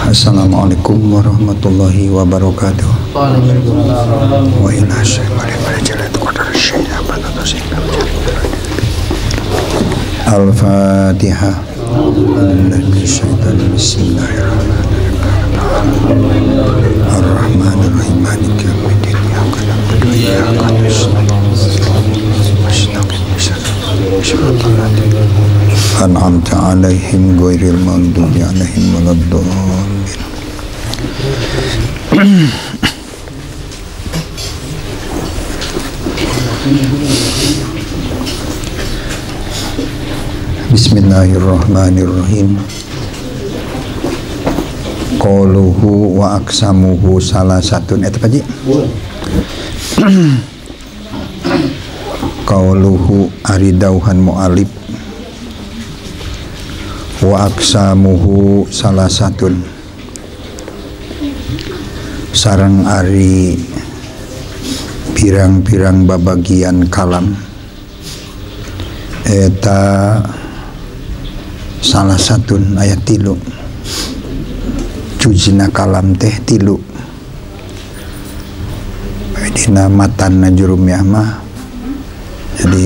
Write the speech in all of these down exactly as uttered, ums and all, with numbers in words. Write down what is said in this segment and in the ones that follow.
Assalamualaikum warahmatullahi wabarakatuh. Wa ila Al-Fatihah. Ar-Rahmanir-Rahim. Maliki yaumiddin. Iyyaka na'budu wa iyyaka nasta'in. An'amta 'alaihim ghairil maghdubi 'alaihim waladdallin. Bismillahirrahmanirrahim. Qauluhu wa aqsamuhu salasatun. Eta Pak Ji? Qauluhu aridauhan mu'alib wa aqsamuhu salasatun. Sareng ari pirang-pirang babagian kalam eta salah satun ayat tilu. Juzna kalam teh tilu. Dina matan najrumiyah mah jadi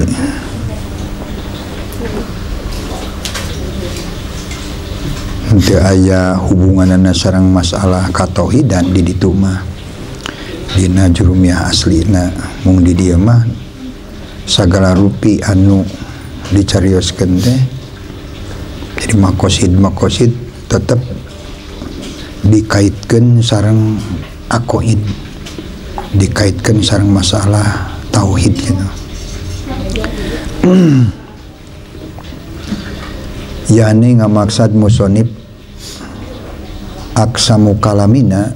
henteu aya hubunganana sareng masalah katauhidan di ditu mah. Dina jurumiyah aslina mung di dieu mah sagala rupi anu dicarioskeun teh jadi makosid-makosid tetep dikaitkeun sareng aqaid, dikaitkeun sareng masalah tauhid gitu. Yani ngamaksad musonib aksamu kalamina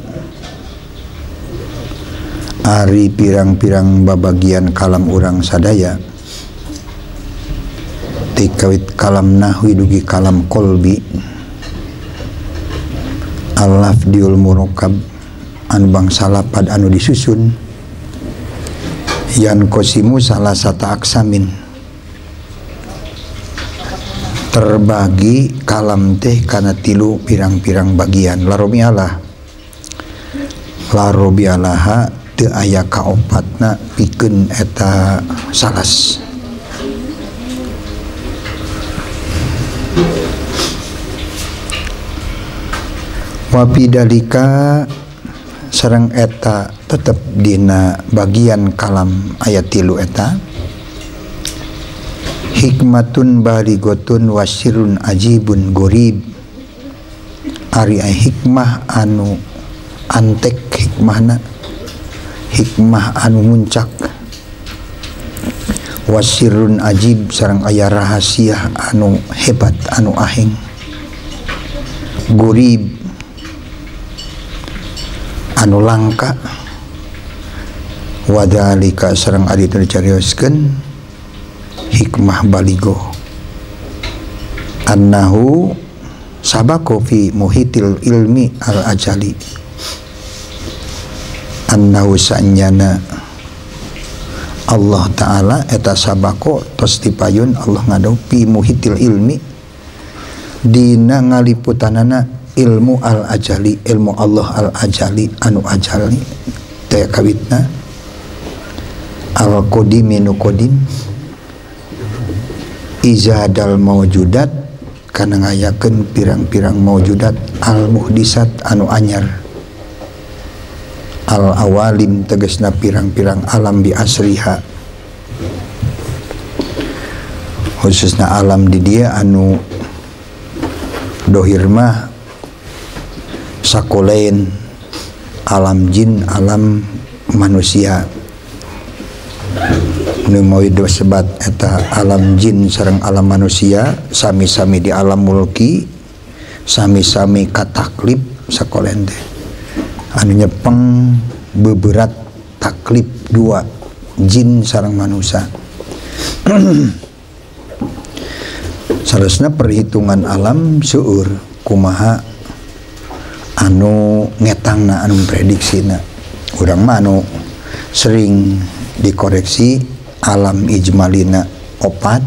ari pirang-pirang babagian kalam urang sadaya tikawit kalam nahwi dugi kalam kolbi alaf diul murokab anu bangsa lapad anu disusun yan kosimu salah sata aksamin terbagi kalam teh kana tilu pirang-pirang bagian. Larobialah larobialaha teu aya kaopatna pikeun eta salas. Wabidalika sareng eta tetep dina bagian kalam ayat tilu eta hikmatun baligotun wasirun ajibun gorib. Ari hikmah anu antek, hikmahna hikmah anu muncak, wasirun ajib sareng aya rahasia anu hebat anu aheng, gorib anu langka. Wadalika sareng ari dicarioskeun hikmah baligo annahu sabako fi muhitil ilmi al ajali annahu sanyana Allah Ta'ala eta sabako tos dipayun Allah ngadau fi muhitil ilmi dina ngaliputanana ilmu al ajali, ilmu Allah al ajali anu ajali teh kawitna al qadimi nu qadim izadal mawjudat kana ngayakeun pirang-pirang mawjudat al muhdisat anu anyar al awalim tegasna pirang-pirang alam bi asriha khususna alam di dia anu dohir mah sakolein alam jin alam manusia nu moid sebat eta alam jin sareng alam manusia sami-sami di alam mulki sami-sami kataklib sakolen teh anu nyepeng beberat taklib dua jin sareng manusia. Salasna perhitungan alam seueur kumaha anu ngetangna anu prediksina urang mah anu sering dikoreksi alam ijmalina opat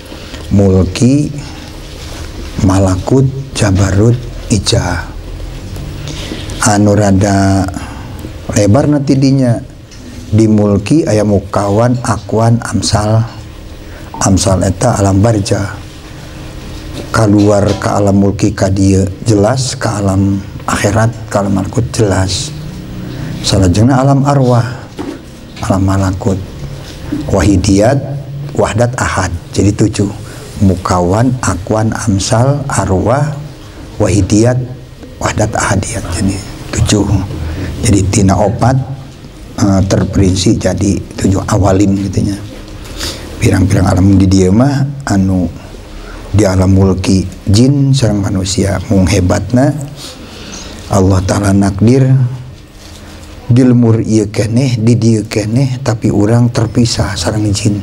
mulki malakut jabarut ijah anu rada lebar nanti dinya di mulki aya mukawan akuan amsal amsal eta alam barja keluar ke alam mulki ka dieu jelas ke alam akhirat ke alam malakut jelas salajengna alam arwah alam malakut wahidiyat wahdat ahad jadi tujuh mukawan akuan amsal arwah wahidiyat wahdat ahadiyat jadi tujuh jadi tina opat uh, terperinci jadi tujuh awalim gitunya pirang-pirang alam di dieu mah anu di alam mulki jin sareng manusia mung hebatna Allah Ta'ala nakdir di lemur ieu keneh di dieu keneh tapi urang terpisah sareng jin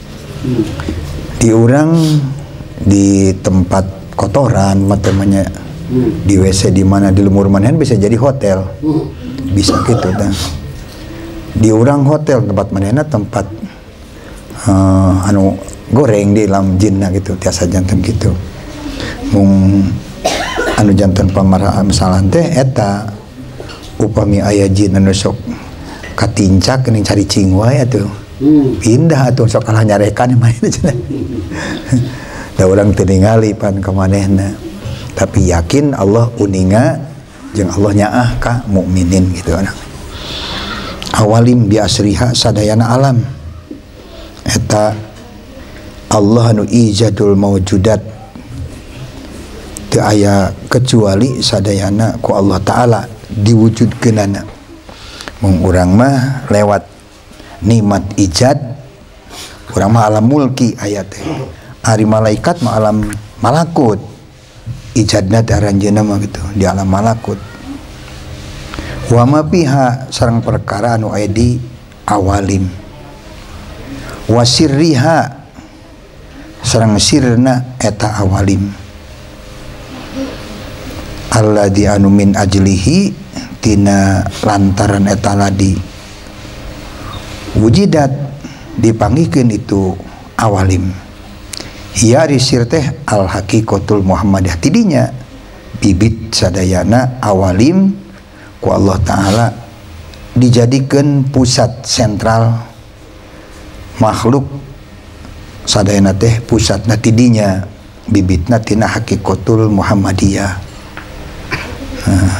di urang di tempat kotoran matemanya di W C di mana di lemur maneh bisa jadi hotel bisa gitu dah di urang hotel tempat manehna tempat uh, anu goreng di dalam jinna gitu tiasa jantan gitu mung anu jantan pamarahan misalnya teh eta upami aya jin anu sok katincak geuning cari cingwa ya tuh pindah atuh sok kalah nyarekan mah cenah da urang teu ningali pan ka manehna tapi yakin Allah uninga jeung Allah nyaah ka mukminin gitu orang awalim bi asriha sadayana alam eta Allah anu ijadul mawjudat teu aya kecuali sadayana ku Allah Ta'ala diwujudkeunana mung urang mah lewat nikmat ijad urang mah alam mulki aya teh ari malaikat mah alam malakut ijadna daranjeunna mah gitu di alam malakut wa ma piha sareng perkara anu aya di awalim wasirriha sareng sirna eta awalim alladzi anu min ajlihi tina lantaran eta ladi wujidat dipanggikeun itu awalim hiya risir teh al haqiqatul muhammadiyah tidinya bibit sadayana awalim ku Allah Ta'ala dijadikeun pusat sentral makhluk sadayana teh pusatna tidinya bibitna tina haqiqatul muhammadiyah nah,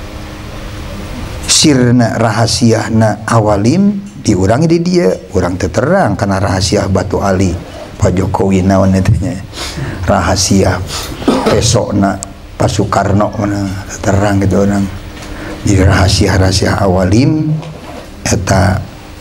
sirna rahasiana awalim diurangi di dia urang teu terang karena rahasia Batu Ali Pak Jokowi naon etanya rahasia pesokna Pak Soekarno mana terang gitu orang jadi rahasia-rahasia awalim eta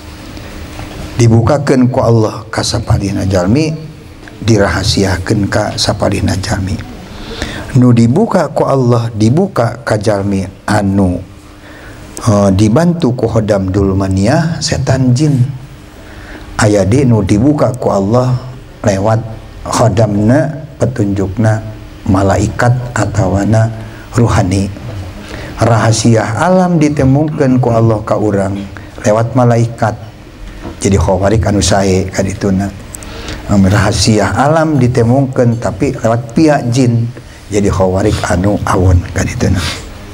dibukakeun ku Allah ka sapadina jalmi dirahasiakeun ka sapadina jalmi nu dibuka ku Allah dibuka ka jalmi anu uh, dibantu ku hodam dulmaniyah setan jin aya di nu dibuka ku Allah lewat khodamna petunjukna malaikat atawana ruhani rahasia alam ditemukeun ku Allah ka urang lewat malaikat jadi khawarik anu sae kadituna rahasia alam ditemukeun tapi lewat pihak jin jadi khawarik anu awon kadituna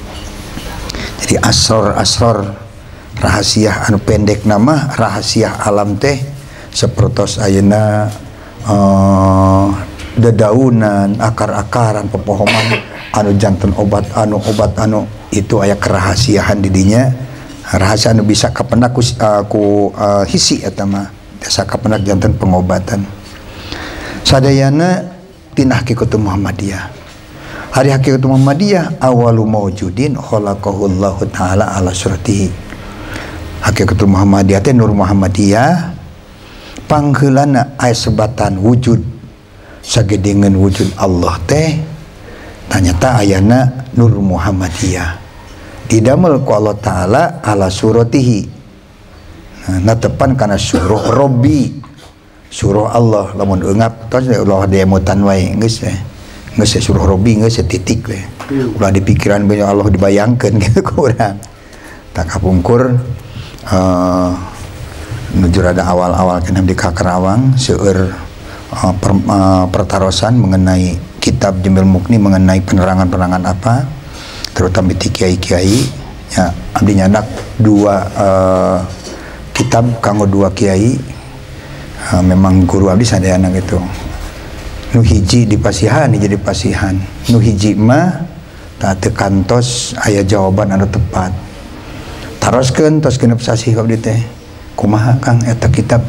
jadi asror-asror rahasia anu pendek nama rahasia alam teh sapertos ayeuna uh, dedaunan akar-akaran pepohonan anu janten obat anu obat anu itu aya kerahasiaan didinya rahasia anu bisa kapendak ku, uh, ku uh, hisi eta mah biasa kapendak janten pengobatan sadayana tina haqiqatul muhammadiyah hari haqiqatul muhammadiyah awalu mawjudin khalaqahullahu ta'ala ala suratihi haqiqatul muhammadiyah teh nur muhammadiyah pangheulana aya sebatan wujud sagedengan wujud Allah teh ternyata ayana nur muhammadiyah didamel ku Allah Ta'ala ala suratihi nah tepan karena suruh Robbi suruh Allah lamun eungap tos Allah demutan wae geus we geus suruh Robbi geus titik we ulah di pikiran banyak Allah dibayangkeun gitu ku urang tak kapungkur uh, nuju rada awal-awal kana di Kakerawang seueur uh, per, uh, pertarosan mengenai kitab Jemil Mukni mengenai penerangan-penerangan apa terutama di kiai-kiai ya abdi nyandak dua uh, kitab kanggo dua kiai. Uh, memang guru abdi sadayana gitu. Nu hiji di pasihan jadi pasihan, nu hiji mah tak tekantos aya jawaban anu tepat. Taroskeun tos genep sasi ka abdi teh. Kumaha Kang eta kitab?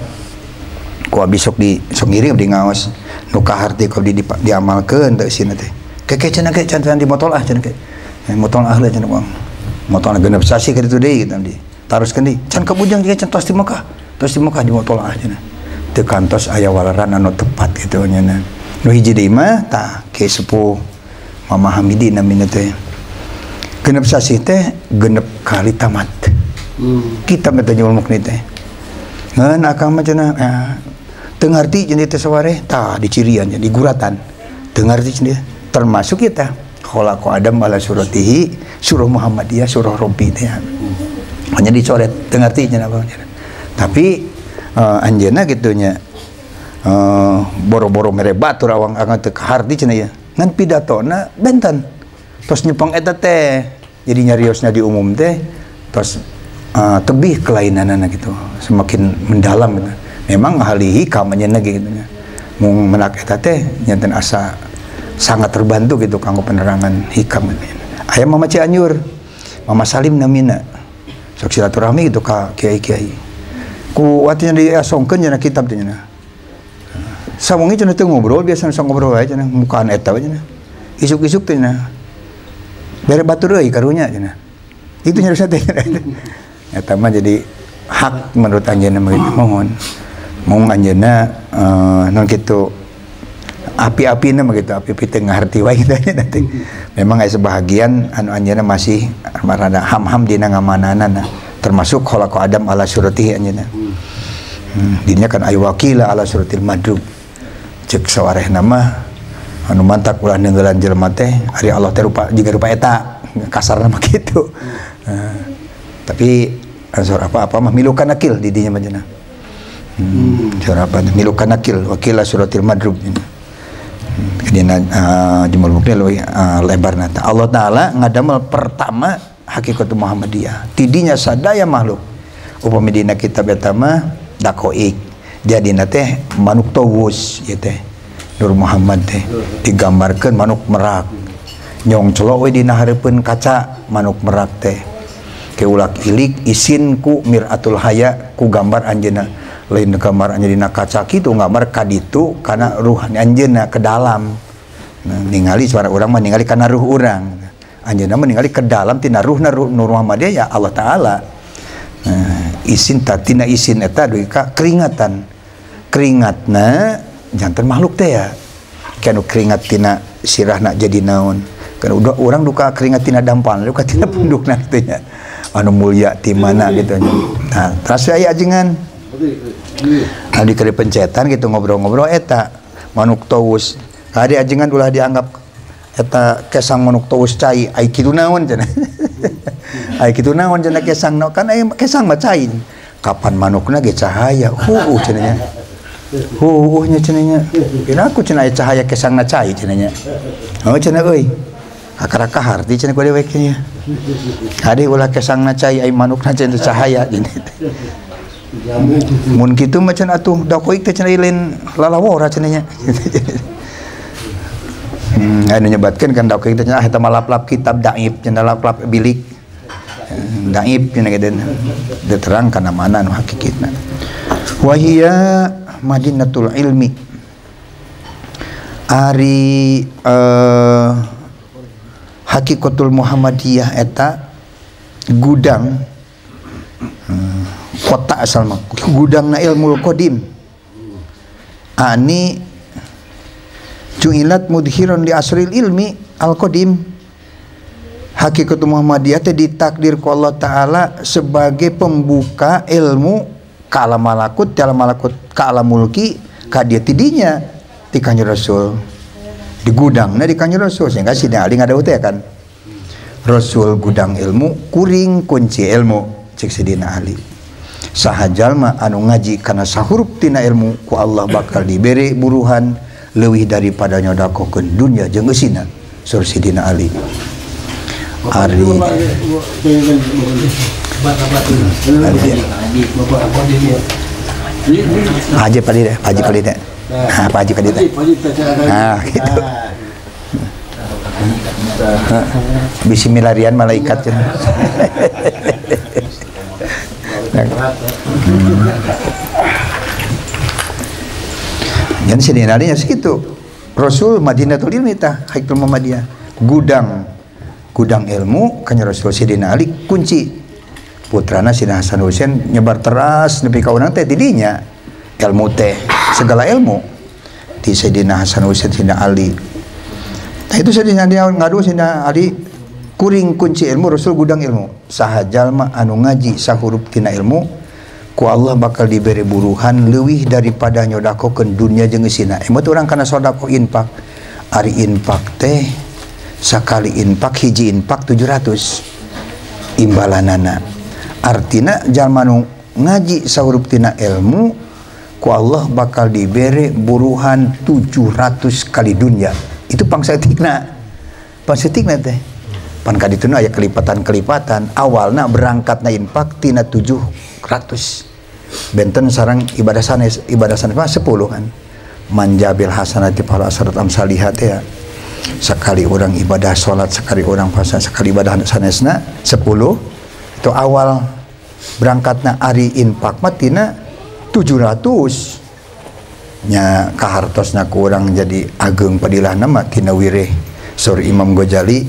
Ku abdi sok di sok ngiring abdi ngaos. Nu kaharti ku abdi di, diamalkeun teh isina teh. Keke cenah ke can di motol ah cenah ke. Motol ah cenah Bang. Motol genep sasi ka ditu deui gitu abdi. Taroskeun deui. Can kabujang jeung can tos di Mekah. Tos di Mekah di motol ah cenah. Teu kantos aya walaran anu tepat gitu nya. Nu hiji deui mah tah ke sepuh memahami dina mina teh. Genep sasi teh genep kali tamat. Hmm. Kita mah teh nyulmuk ni teh. Ngeun akang mah cenah teu ngarti cenah teh sawareh tah dicirian di guratan. Teu ngarti cenah termasuk kita khalaqa Adam ala suratihi surah Muhammadiyah surah Rabbi teh. Hanya dicoret teu ngarti cenah apa. Tapi uh, anjeunna kitu nya. Uh, boro-boro mere batur awang akan teu kaharti cenah ya ngan pidatona benten tos nyepeng eta teh jadi nyariosna di umum teh tos uh, tebih kelainanana gitu semakin mendalam gitu. Memang ahli hikam nyeuna gitu nya mung menak eta teh nyanten asa sangat terbantu gitu kanggo penerangan hikam gitu. Aya Mama Cianjur Mama Salim namina sok silaturahmi gitu ka kiai-kiai ku watinya diasongkeun cenah kitab teh cenah. Samungi cenah teu ngobrol biasa sok ngobrol wae cenah mukaan eta we cenah. Isuk-isuk teh cenah. Bere batur euy karunya cenah. Itu nya teh. Eta mah jadi hak menurut anjeunna mah mohon. Mung anjeunna uh, non kitu api-apina mah kitu api-api teu ngaharti wae kitu nanti. Memang aya sebahagian anu anjeunna masih rada ham-ham dina ngamananana termasuk khalaqa Adam ala suratihi anjeunna. Hmm, dinya kan aya wakila ala suratil madrub. Cek sawareh nama anu mantak ulah nenggelan jelema teh ari Allah teh rupa jiga rupa eta kasarna mah kitu. Nah, tapi surah apa-apa mah milukan akil di dinya mah cenah. Hmm, surah apa milukan akil wakila suratil madrub. Hmm, kadina uh, jumul mukni leuwih uh, lebarna ta. Allah taala ngadamel pertama hakikat Muhammadiyah. Tidinya sadaya makhluk. Upami dina kitab eta mah dakoik. Jadi teh manuk tawus ya teh Nur Muhammad teh digambarkan manuk merak nyong celok we dina hareupeun kaca manuk merak teh ke ulak ilik isin ku miratul haya ku gambar anjeunna lain gambar anjeunna dina kaca kitu gambar kaditu kana ruh anjeunna ke dalam. Nah, ningali suara urang mah ningali kana ruh urang anjeunna mah ningali ke dalam tina ruhna ruh Nur Muhammad ya Allah taala. Nah, isin tatina isin eta dugi ka keringatan keringatna jantan makhluk teh ya kanu keringat tina sirahna jadi naon kan udah orang duka keringat tina dampal duka tina pundukna kitu nya anu mulya ti mana gitu nya. Nah terus aya ajengan adi keur pencetan gitu ngobrol-ngobrol eta manuk tawus adi ajengan ulah dianggap eta kesang manuk tawus cai ai kitu naon cenah. Ai kitu naon cenah kesang naon kan aya kesang mah cai kapan manukna ge cahaya heuh cenah nya. Heuh nya cenah nya. Kira aku cenah aya cahaya kesangna cai cenah nya. Oh cenah euy. Akara kaharti cenah ku dewek nya. Ade ulah kesangna cai ai manukna cenah cahaya gini. Mun kitu mah cenah atuh dakoik teh cenah lain lalawora cenah nya. Hmm, anu nyebatkeun kan dakoik teh cenah eta malap-lap kitab daib cenah lap-lap bilik. Daib cenah geden. Diterangkan mana anu hakikatna. Wa hiya Madinatul ilmi ari uh, hakikatul Muhammadiyah eta gudang uh, kota asal mah gudangna ilmul qadim ani ju'ilat mudhiran li asril ilmi al qadim. Hakikatul Muhammadiyah teh ditakdir ku Allah taala sebagai pembuka ilmu ka alam malakut, dalam malakut ka alam mulki, ka dia tidinya ti Kanjeng Rasul. Di gudangna di Kanjeng Rasul sehingga Sidina Ali ngadawuh teh kan. Rasul gudang ilmu, kuring kunci ilmu cek Sidina Ali. Saha jalma anu ngaji kana sahurup tina ilmu ku Allah bakal diberi buruhan leuwih daripada nyodakokeun dunya jeung eusina sur Sidina Ali. Ari Haji Padi deh, Haji Padi deh. Nah, Pak Haji Padi deh. Nah, gitu. Bismillahirrahmanirrahim malaikat. Jadi sebenarnya segitu. Rasul Madinatul Ilmi tah Haikul Muhammadiyah. Gudang gudang ilmu kanya Rasul Sidina Ali kunci. Putrana Sidina Hasan Husain nyebar teras nepi ka urang teh tidinya. Ilmu teh segala ilmu di Sidina Hasan Husain Sidina Ali. Nah itu Sidina dia ngadu Sidina Ali kuring kunci ilmu Rasul gudang ilmu. Saha jalma anu ngaji sahurup tina ilmu ku Allah bakal diberi buruhan leuwih daripada nyodakokeun dunia jeung geusina. Emot urang kana sodako infak. Ari infak teh sakali infak hiji infak tujuh ratus imbalanana. Artina jalma nu ngaji sahurup tina ilmu ku Allah bakal diberi buruhan tujuh ratus kali dunia. Itu pangsaeutikna. Pangsaeutikna teh. Pan kadituna aya kelipatan-kelipatan. Awalna berangkatna infak tina tujuh ratus. Benten sarang ibadah sanes, ibadah sanes mah sepuluh kan. Manjabil hasanati fala asrat amsalihat ya. Sekali orang ibadah salat, sekali orang puasa, sekali ibadah sanesna sepuluh. Itu awal berangkatna ari infak mah tina tujuh ratus. Nya kahartosna ku urang jadi ageng padilahna mah tina wireh sur Imam Ghazali.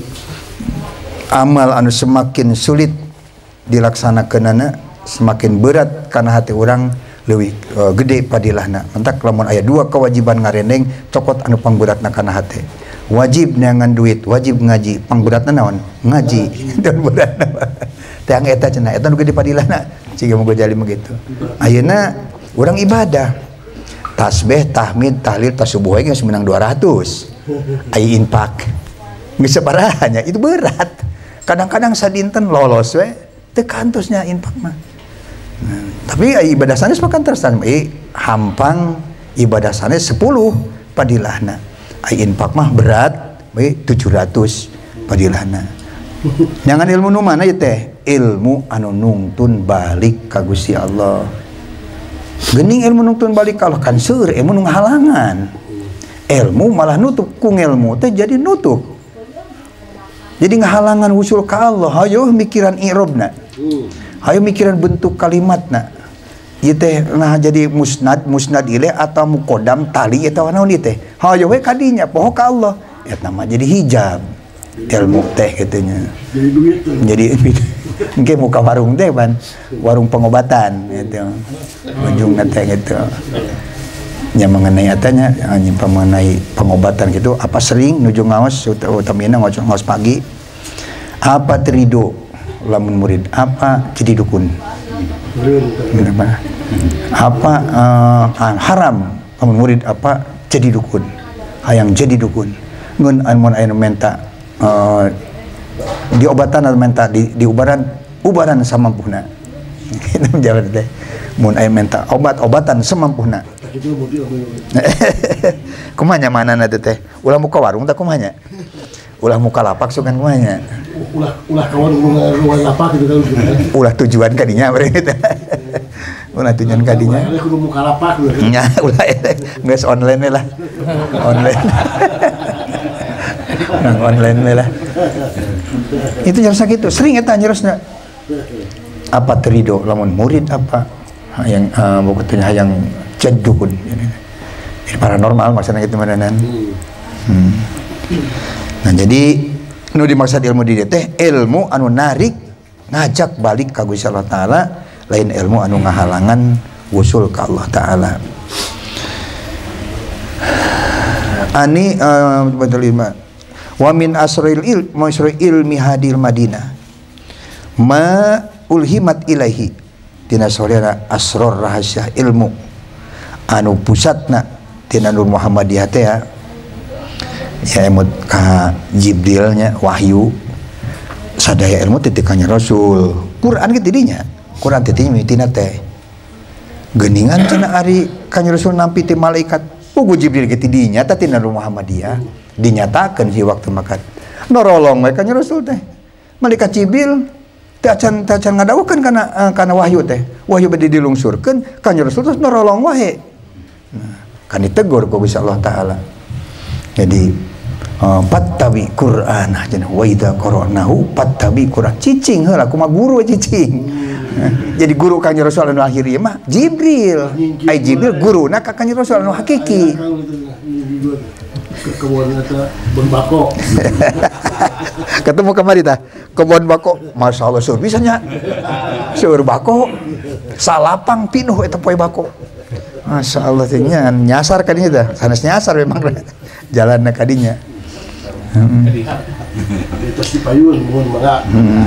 Amal anu semakin sulit dilaksanakeunana semakin berat karena hati orang leuwih uh, gede padilahna. Entak lamun aya dua kewajiban ngarendeng cokot anu pangberatna kana hati. Wajib neangan duit, wajib ngaji. Pangberatna naon? Ngaji. Dan beratna. Teh eta cenah eta nu gede padilahna. Ciga Imam Ghazali mah kitu. Ayeuna urang ibadah. Tasbih, tahmid, tahlil, tasubuh geus menang dua ratus. Aya infak. Geus sabaraha nya itu berat. Kadang-kadang sadinten lolos we teu kantosnya infak mah. Nah, tapi ibadah sanes makan terus eh, hampang ibadah sanes sepuluh padilahna. Ai infak mah berat we tujuh ratus padilahna. Jangan ilmu nu mana ya teh? Ilmu anu nungtun balik ka Gusti Allah. Geuning ilmu nungtun balik ka Allah kan seueur ilmu nu ngahalangan. Ilmu malah nutup ku ilmu teh jadi nutup. Jadi ngahalangan usul ka Allah. Hayo mikiran i'rabna. Hayo mikiran bentuk kalimatna. Ieu teh nah jadi musnad, musnad ilaih atau muqaddam tali eta naon ieu teh. Hayo we kadinya poho ka Allah. Eta mah jadi hijab. Ilmu teh kitu nya. Jadi duit. Jadi engke muka warung teh ban. Warung pengobatan gitu. Ujungna teh gitu. Nya mengenai atanya nya mengenai pengobatan gitu apa sering nuju ngaos utamina ngaos pagi apa terido lamun murid apa jadi dukun apa apa uh, haram lamun murid apa jadi dukun hayang jadi dukun ngun mun aya menta uh, di obatan menta di di ubaran ubaran samampuna kitu jalan teh mun aya menta obat-obatan samampuna kumanya mana nanti teh ulah muka warung tak kumanya ulah muka lapak sukan kumanya ulah ulah kawan ulah lapak gitu kan ulah tujuan kadinya berarti ulah tujuan kadinya ulah muka lapak nya ulah geus online lah online nang online lah itu yang sakitu sering eta nyerosna apa terido lamun murid apa yang uh, bukunya yang jadi dukun ini paranormal maksudnya gitu mananan hmm. Nah jadi nu dimaksud ilmu di teh ilmu anu narik ngajak balik ka Gusti Allah taala lain ilmu anu ngahalangan usul ka Allah taala. Ani uh, betul lima wa min asril il masril ilmi hadil Madinah ma ulhimat ilahi tina sorena asror rahasia ilmu anu pusatna tina Nur Muhammadiyah teh ya emut ka Jibrilnya wahyu sadaya ilmu titikannya Rasul Quran gitu dinya Quran titinya mitina teh geuningan cenah ari kanjeng Rasul nampi ti malaikat pugu Jibril gitu dinya teh tina Nur Muhammadiyah dinyatakeun si waktu makan norolong we kanjeng Rasul teh malaikat Jibril teu acan teu acan ngadawukeun kana uh, kana wahyu teh. Wahyu bade dilungsurkeun ka Rasul terus nolong wae. Nah, kan ditegur ku Gusti Allah taala. Jadi uh, pattabi Qur'an cenah wa idza qara'nahu pattabi Qur'an. Cicing heula kumaha guru cicing. Jadi guru Kanjeng Rasul anu akhir ieu mah Jibril. Ai Jibril guruna ka Kanjeng Rasul anu hakiki. Kebon eta kebon bako. Ketemu kemari tah kebon bako. Masyaallah seueur bisa nya. Seueur bako. Salapang pinuh eta poe bako. Masyaallah teh nya nyasar ka dinya tah. Sanes nyasar memang jalanna ka dinya. Heeh. Eta si payun mun mangga.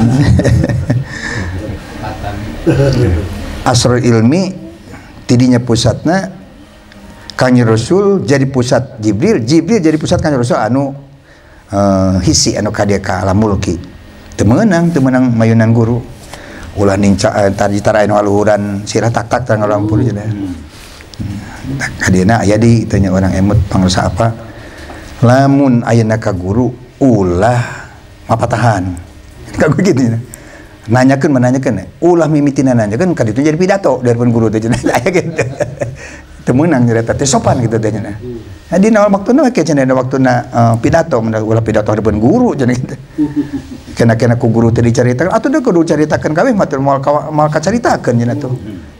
Asrul ilmi tidinya pusatna Kanjeng Rasul jadi pusat Jibril, Jibril jadi pusat Kanjeng Rasul anu uh, hisi anu kadia ka alam mulki. Teu meunang, teu meunang mayunan guru. Ulah ning uh, tadi tara anu aluhuran sirah tak-tak tang ngalampur cenah. Kadieuna aya di tanya orang emut pangrasa apa? Lamun ayeuna ka guru ulah mapatahan. Kagu kitu. Nanyakeun menanyakeun ulah mimitina nanyakeun ka ditu jadi pidato daripada guru teh cenah aya kitu. Teu meunang nyarita teh sopan kitu teh cenah. Nah dina waktuna ke cenah waktuna uh, pidato ulah pidato hadapan guru cenah kitu. Kena-kena ku guru teh dicaritakeun atuh da kudu caritakeun kabeh mah teu moal moal kacaritakeun cenah tuh.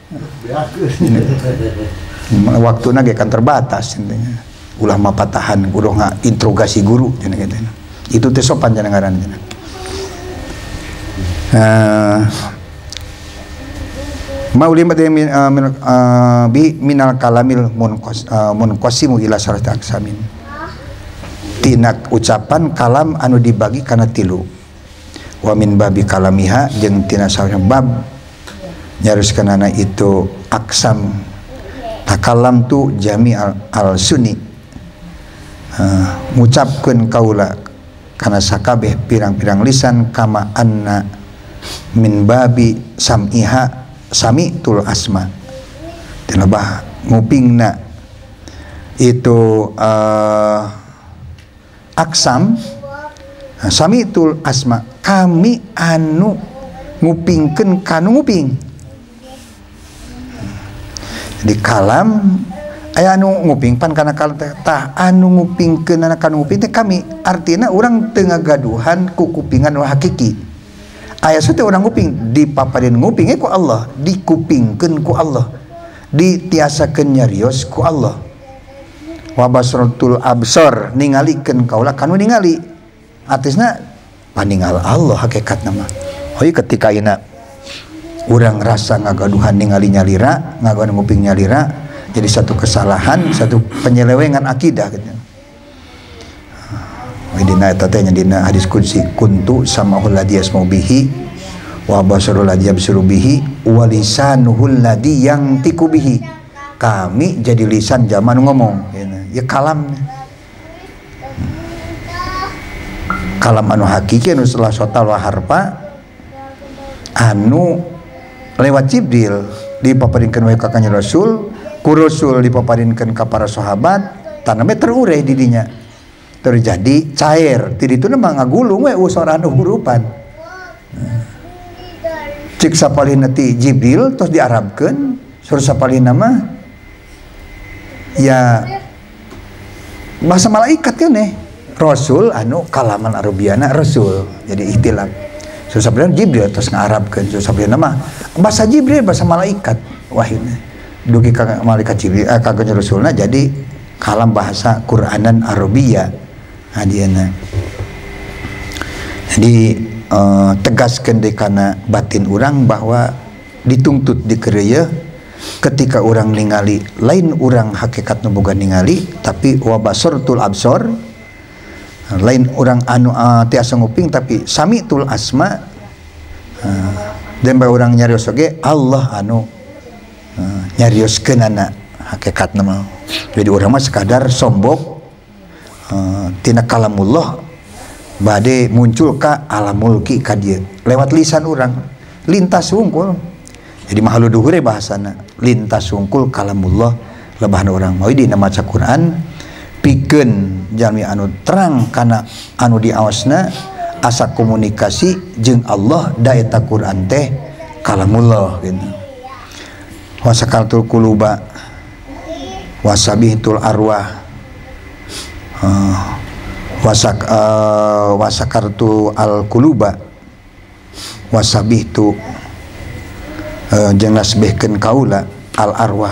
Waktuna ge kan terbatas intinya. Ulah mapatahan kudu interogasi guru cenah kitu. Itu teh sopan cenah ngaran cenah. Uh, Maulimat min uh, min, uh, bi minal kalamil munqas uh, munqasimu ila syarati aksamin. Tinak ucapan kalam anu dibagi kana tilu. Wa min babi kalamiha jeung tina saurna bab nyaruskeunana itu aksam. Takalam tu jami al, al sunni. Uh, ngucapkeun kaula kana sakabeh pirang-pirang lisan kama anna min babi sam'iha sami tul asma tinabah ngupingna itu uh, aksam sami tul asma kami anu ngupingkeun kanu nguping. Jadi kalam aya anu nguping pan kana kalam tah anu ngupingkeun kana kanu nguping teh kami artina urang teu ngagaduhan ku kupingan nu hakiki. Aya teh orang nguping dipaparin nguping ku Allah, dikupingkeun ku Allah, ditiasakeun nyarios ku Allah. Wa basratul absar ningalikeun kaula kanu ningali. Artisna paningal Allah hakikatna mah. Heuy ketika ayeuna urang rasa ngagaduhan ningali nyalira, ngagaduhan nguping nyalira, jadi satu kesalahan, satu penyelewengan akidah gitu. Dina eta teh dina hadis qudsi kuntu sama'ul ladzi yasma'u bihi wa basarul ladzi yabsuru bihi wa lisanuhul ladzi yantiqu bihi. Kami jadi lisan zaman ngomong ya kalam. Kalam anu hakiki anu salah sotal wa harpa anu lewat Jibril dipaparinkeun ka Kanjeng Rasul, ku Rasul dipaparinkeun ka para sahabat, taname terureh di dinya. Terjadi cair ti ditu mah ngagulung we usara anu hurupan. Cik sapalihna ti Jibril terus diarabkeun suruh sapalihna mah ya bahasa malaikat keneh Rasul anu kalaman Arabiana Rasul jadi ihtilaf. Suruh sapalihna Jibril terus ngarabkeun suruh sapalihna mah bahasa Jibril bahasa malaikat wahyuna. Dugi ka malaikat Jibril eh, ka Rasulna jadi kalam bahasa Quranan Arabia. Adiana. Jadi uh, tegaskan dekana batin orang bahwa dituntut dikereya ketika orang ningali lain orang hakikat nu boga ningali tapi wa basartul absar lain orang anu uh, tiasa nguping tapi sami tul asma uh, dan bae orang nyarios oge Allah anu uh, nyarioskeunana hakikatna mah. Jadi orang mah sekadar sombong Uh, tina kalamullah bade muncul ka alam mulki ka dieu lewat lisan urang lintas wungkul. Jadi mahalu duhure bahasana lintas wungkul kalamullah lebahan urang mau dina maca Quran pikeun jalmi anu terang kana anu diawasna asa komunikasi jeung Allah da eta Quran teh kalamullah gitu. Wasakaltul quluba wasabihtul arwah uh, wasak uh, wasakartu al quluba wasabihtu uh, jeung nasbihkeun kaula al arwah.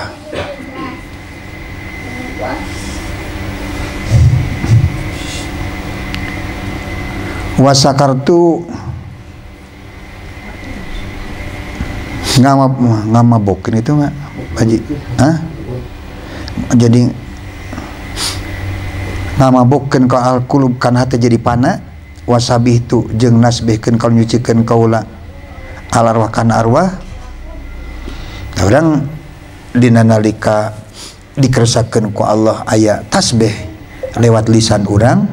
Wasakartu ngama ngamabokeun itu nggak Haji? Hah? Jadi ngamabokeun ka al qulub kana hate jadi pana wasabih tu jeung nasbihkeun kalau nyucikeun kaula al arwah kana arwah. Da urang dina nalika dikeresakeun ku Allah aya tasbih lewat lisan urang,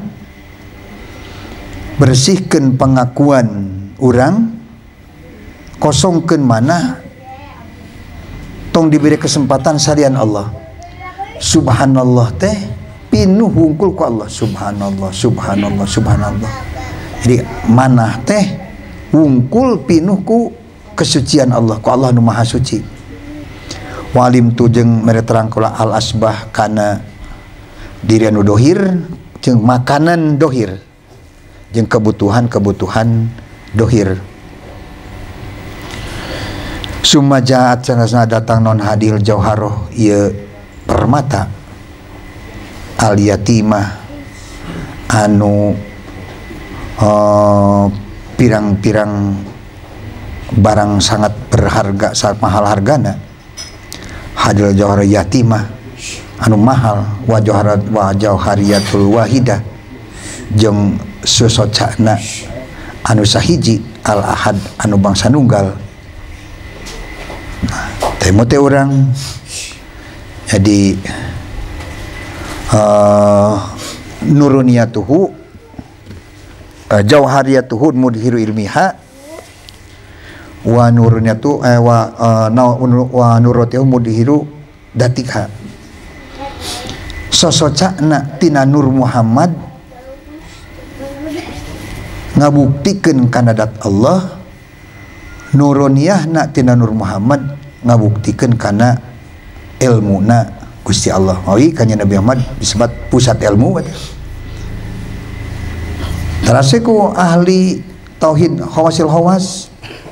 bersihkan pengakuan orang, kosongkan mana tong diberi kesempatan salian Allah. Subhanallah teh pinuh hungkul ku Allah. Subhanallah, subhanallah, subhanallah. Jadi mana teh hungkul pinuh ku kesucian Allah, ku Allah nu maha suci. Walim tu jeung mere terang kula al asbah kana diri anu dohir jeung makanan dohir jeung kebutuhan-kebutuhan dohir. Summa jaat sanasna datang non hadil jauharoh ieu permata al yatimah anu uh, pirang-pirang barang sangat berharga, sangat mahal hargana. Hadil jauhar yatimah anu mahal wa jauharat wa jauhariyatul wahidah jeung susocana anu sahiji al ahad anu bangsa nunggal. Nah, temu teh urang jadi uh, nuruniyatuhu uh, jauhariyatuhu mudhiru ilmiha wa nuruniyatu eh, wa uh, wa nurutihu mudhiru datikha. Sosocana tina Nur Muhammad ngabuktikeun kana dat Allah, nuruniyahna tina Nur Muhammad ngabuktikeun kana ilmuna Gusti Allah. Mawi kanjeng Nabi Muhammad disebut pusat ilmu. Terase ku ahli tauhid hawasil hawas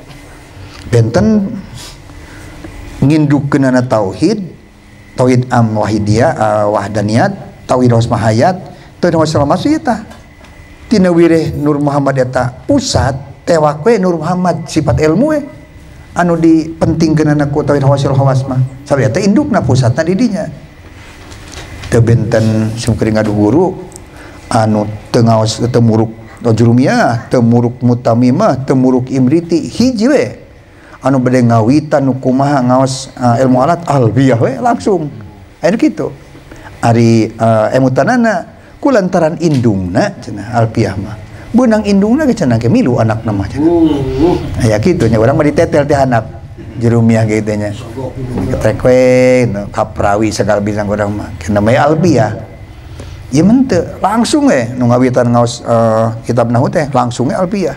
benten ngindukkeunana tauhid, tauhid am wahidiyah, uh, wahdaniyat, tauhid wasmahayat, tauhid hawasil hawas eta. Tina wireh Nur Muhammad eta pusat tewak we Nur Muhammad sifat ilmu we anu dipentingkeunana ku tauhid hawasil hawas mah sabari eta indukna pusatna di dinya. Teu benten sumkeuring ngadu guru anu teu ngaos teu muruk jurumiyah, teu muruk mutamimah, teu muruk imriti, hiji we anu bade ngawitan nu kumaha ngaos uh, ilmu alat albiyah we langsung. Aya kitu. Ari uh, emutanana kulantaran indungna cenah alpiah mah beunang indungna ge cenah ge milu anakna mah cenah aya kitu nya urang mah ditetel teh handap jerumiah ge teh nya ketrek we kaprawi segala bintang urang mah kana mah alpiah ieu mah teu langsung we nu ngawitan ngaos uh, kitab nahwu teh langsung we alpiah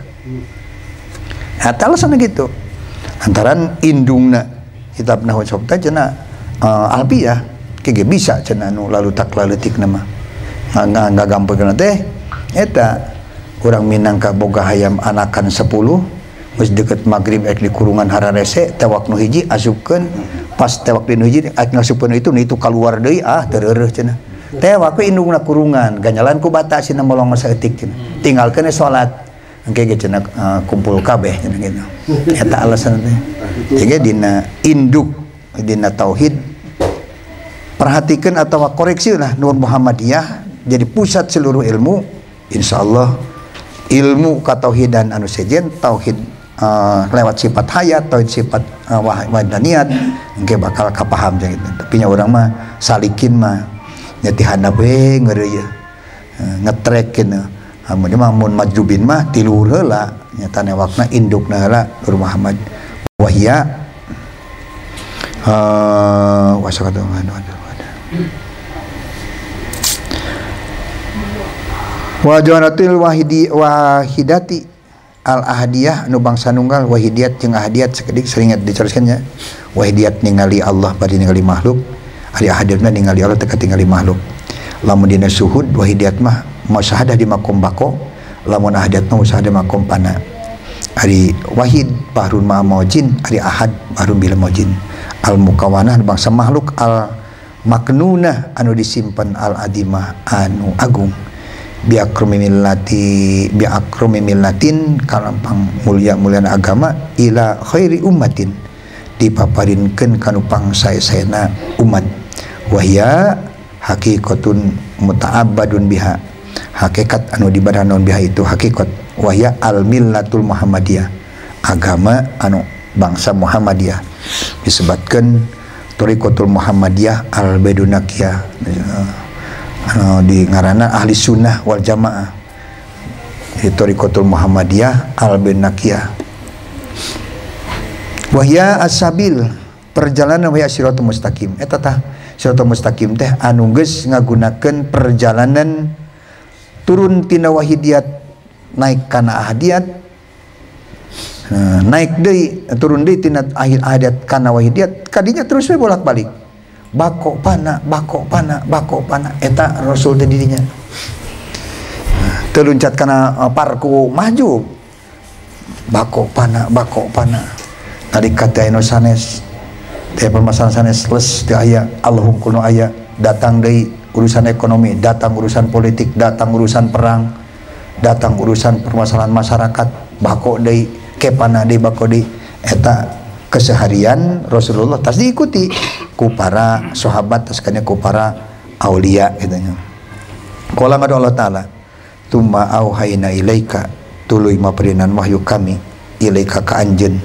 eta alasanna gitu antaran indungna kitab nahwu sok teh cenah uh, alpiah ge bisa cenah nu lalu tak laleutikna mah nggak gampang teh eta urang minangka boga hayam anakan sepuluh geus deket magrib ek di kurungan hararese tewak nu hiji asupkeun pas tewak di nu hiji ek ngasupkeun itu nu itu kaluar deui ah teureureuh cenah tewak we indungna kurungan ganjalan ku bata sina molong saeutik cenah tinggalkeun salat engke ge cenah uh, kumpul kabeh cenah gitu eta alasan teh jadi dina induk dina tauhid perhatikan atau koreksi lah Nur Muhammadiyah jadi pusat seluruh ilmu. Insyaallah ilmu katauhidan anu sejen tauhid uh, lewat sifat hayat, tauhid sifat uh, wahdaniyat engke bakal kapaham jeung kitu. Tapi nya urang mah salikin mah nya ti handap we ngeureuyeuh uh, ngetrekeun amun mah mun majubin mah tiluhur heula nyata newakna indukna heula Nur Muhammad wahia uh, wasakatu Wa jawaratil wahidi wahidati al ahadiyah anu bangsa nunggal wahidiyat jeung ahadiyat sakedik sering dicaroskeunnya. Wahidiyat ningali Allah bari ningali makhluk, ari ahadiyatna ningali Allah teu ningali makhluk. Lamun dina suhud wahidiyat mah musyahadah di makom bako, lamun ahadiyat mah musyahadah makom pana. Ari wahid bahrun ma maujin, ari ahad bahrun bil maujin. Al mukawanah bangsa makhluk, al maknunah anu disimpen, al adimah anu agung. Biakrumi millati biakrumi millatin kalampang mulia mulian agama ila khairi ummatin dipaparinkeun kanu pangsae-saena umat. Wahya haqiqatun muta'abbadun biha, hakikat anu dibadanon biha itu hakikat. Wahya al millatul muhammadiyah, agama anu bangsa Muhammadiyah. Disebutkan tariqatul muhammadiyah al badunakiyah, anu di ngaranna ahli sunnah wal jamaah. Tariqatul muhammadiyah al badunakiyah. Wahya as-sabil, perjalanan wahya siratal mustaqim. Eta tah siratal mustaqim teh anu geus ngagunakeun perjalanan turun tina wahidiyat naik kana ahadiyat, nah, naik deui turun deui tina ahadiyat kana wahidiyat, kadinya terus we bolak-balik. Bako pana, bako pana, bako pana, eta Rasul teh dirinya. Teu luncat kana parku maju. Bako pana, bako pana. Nalika teh anu sanes teh permasalahan sanes les teu aya, Allah hungkulna aya, datang deui urusan ekonomi, datang urusan politik, datang urusan perang, datang urusan permasalahan masyarakat, bako deui, kepana deui bako deui. Eta keseharian Rasulullah tas diikuti ku para sahabat, tas kana ku para aulia katanya. Qala ngadu Allah taala, "Tsumma auhayna ilaika," tuluy maperinan wahyu kami ilaika ka anjeun.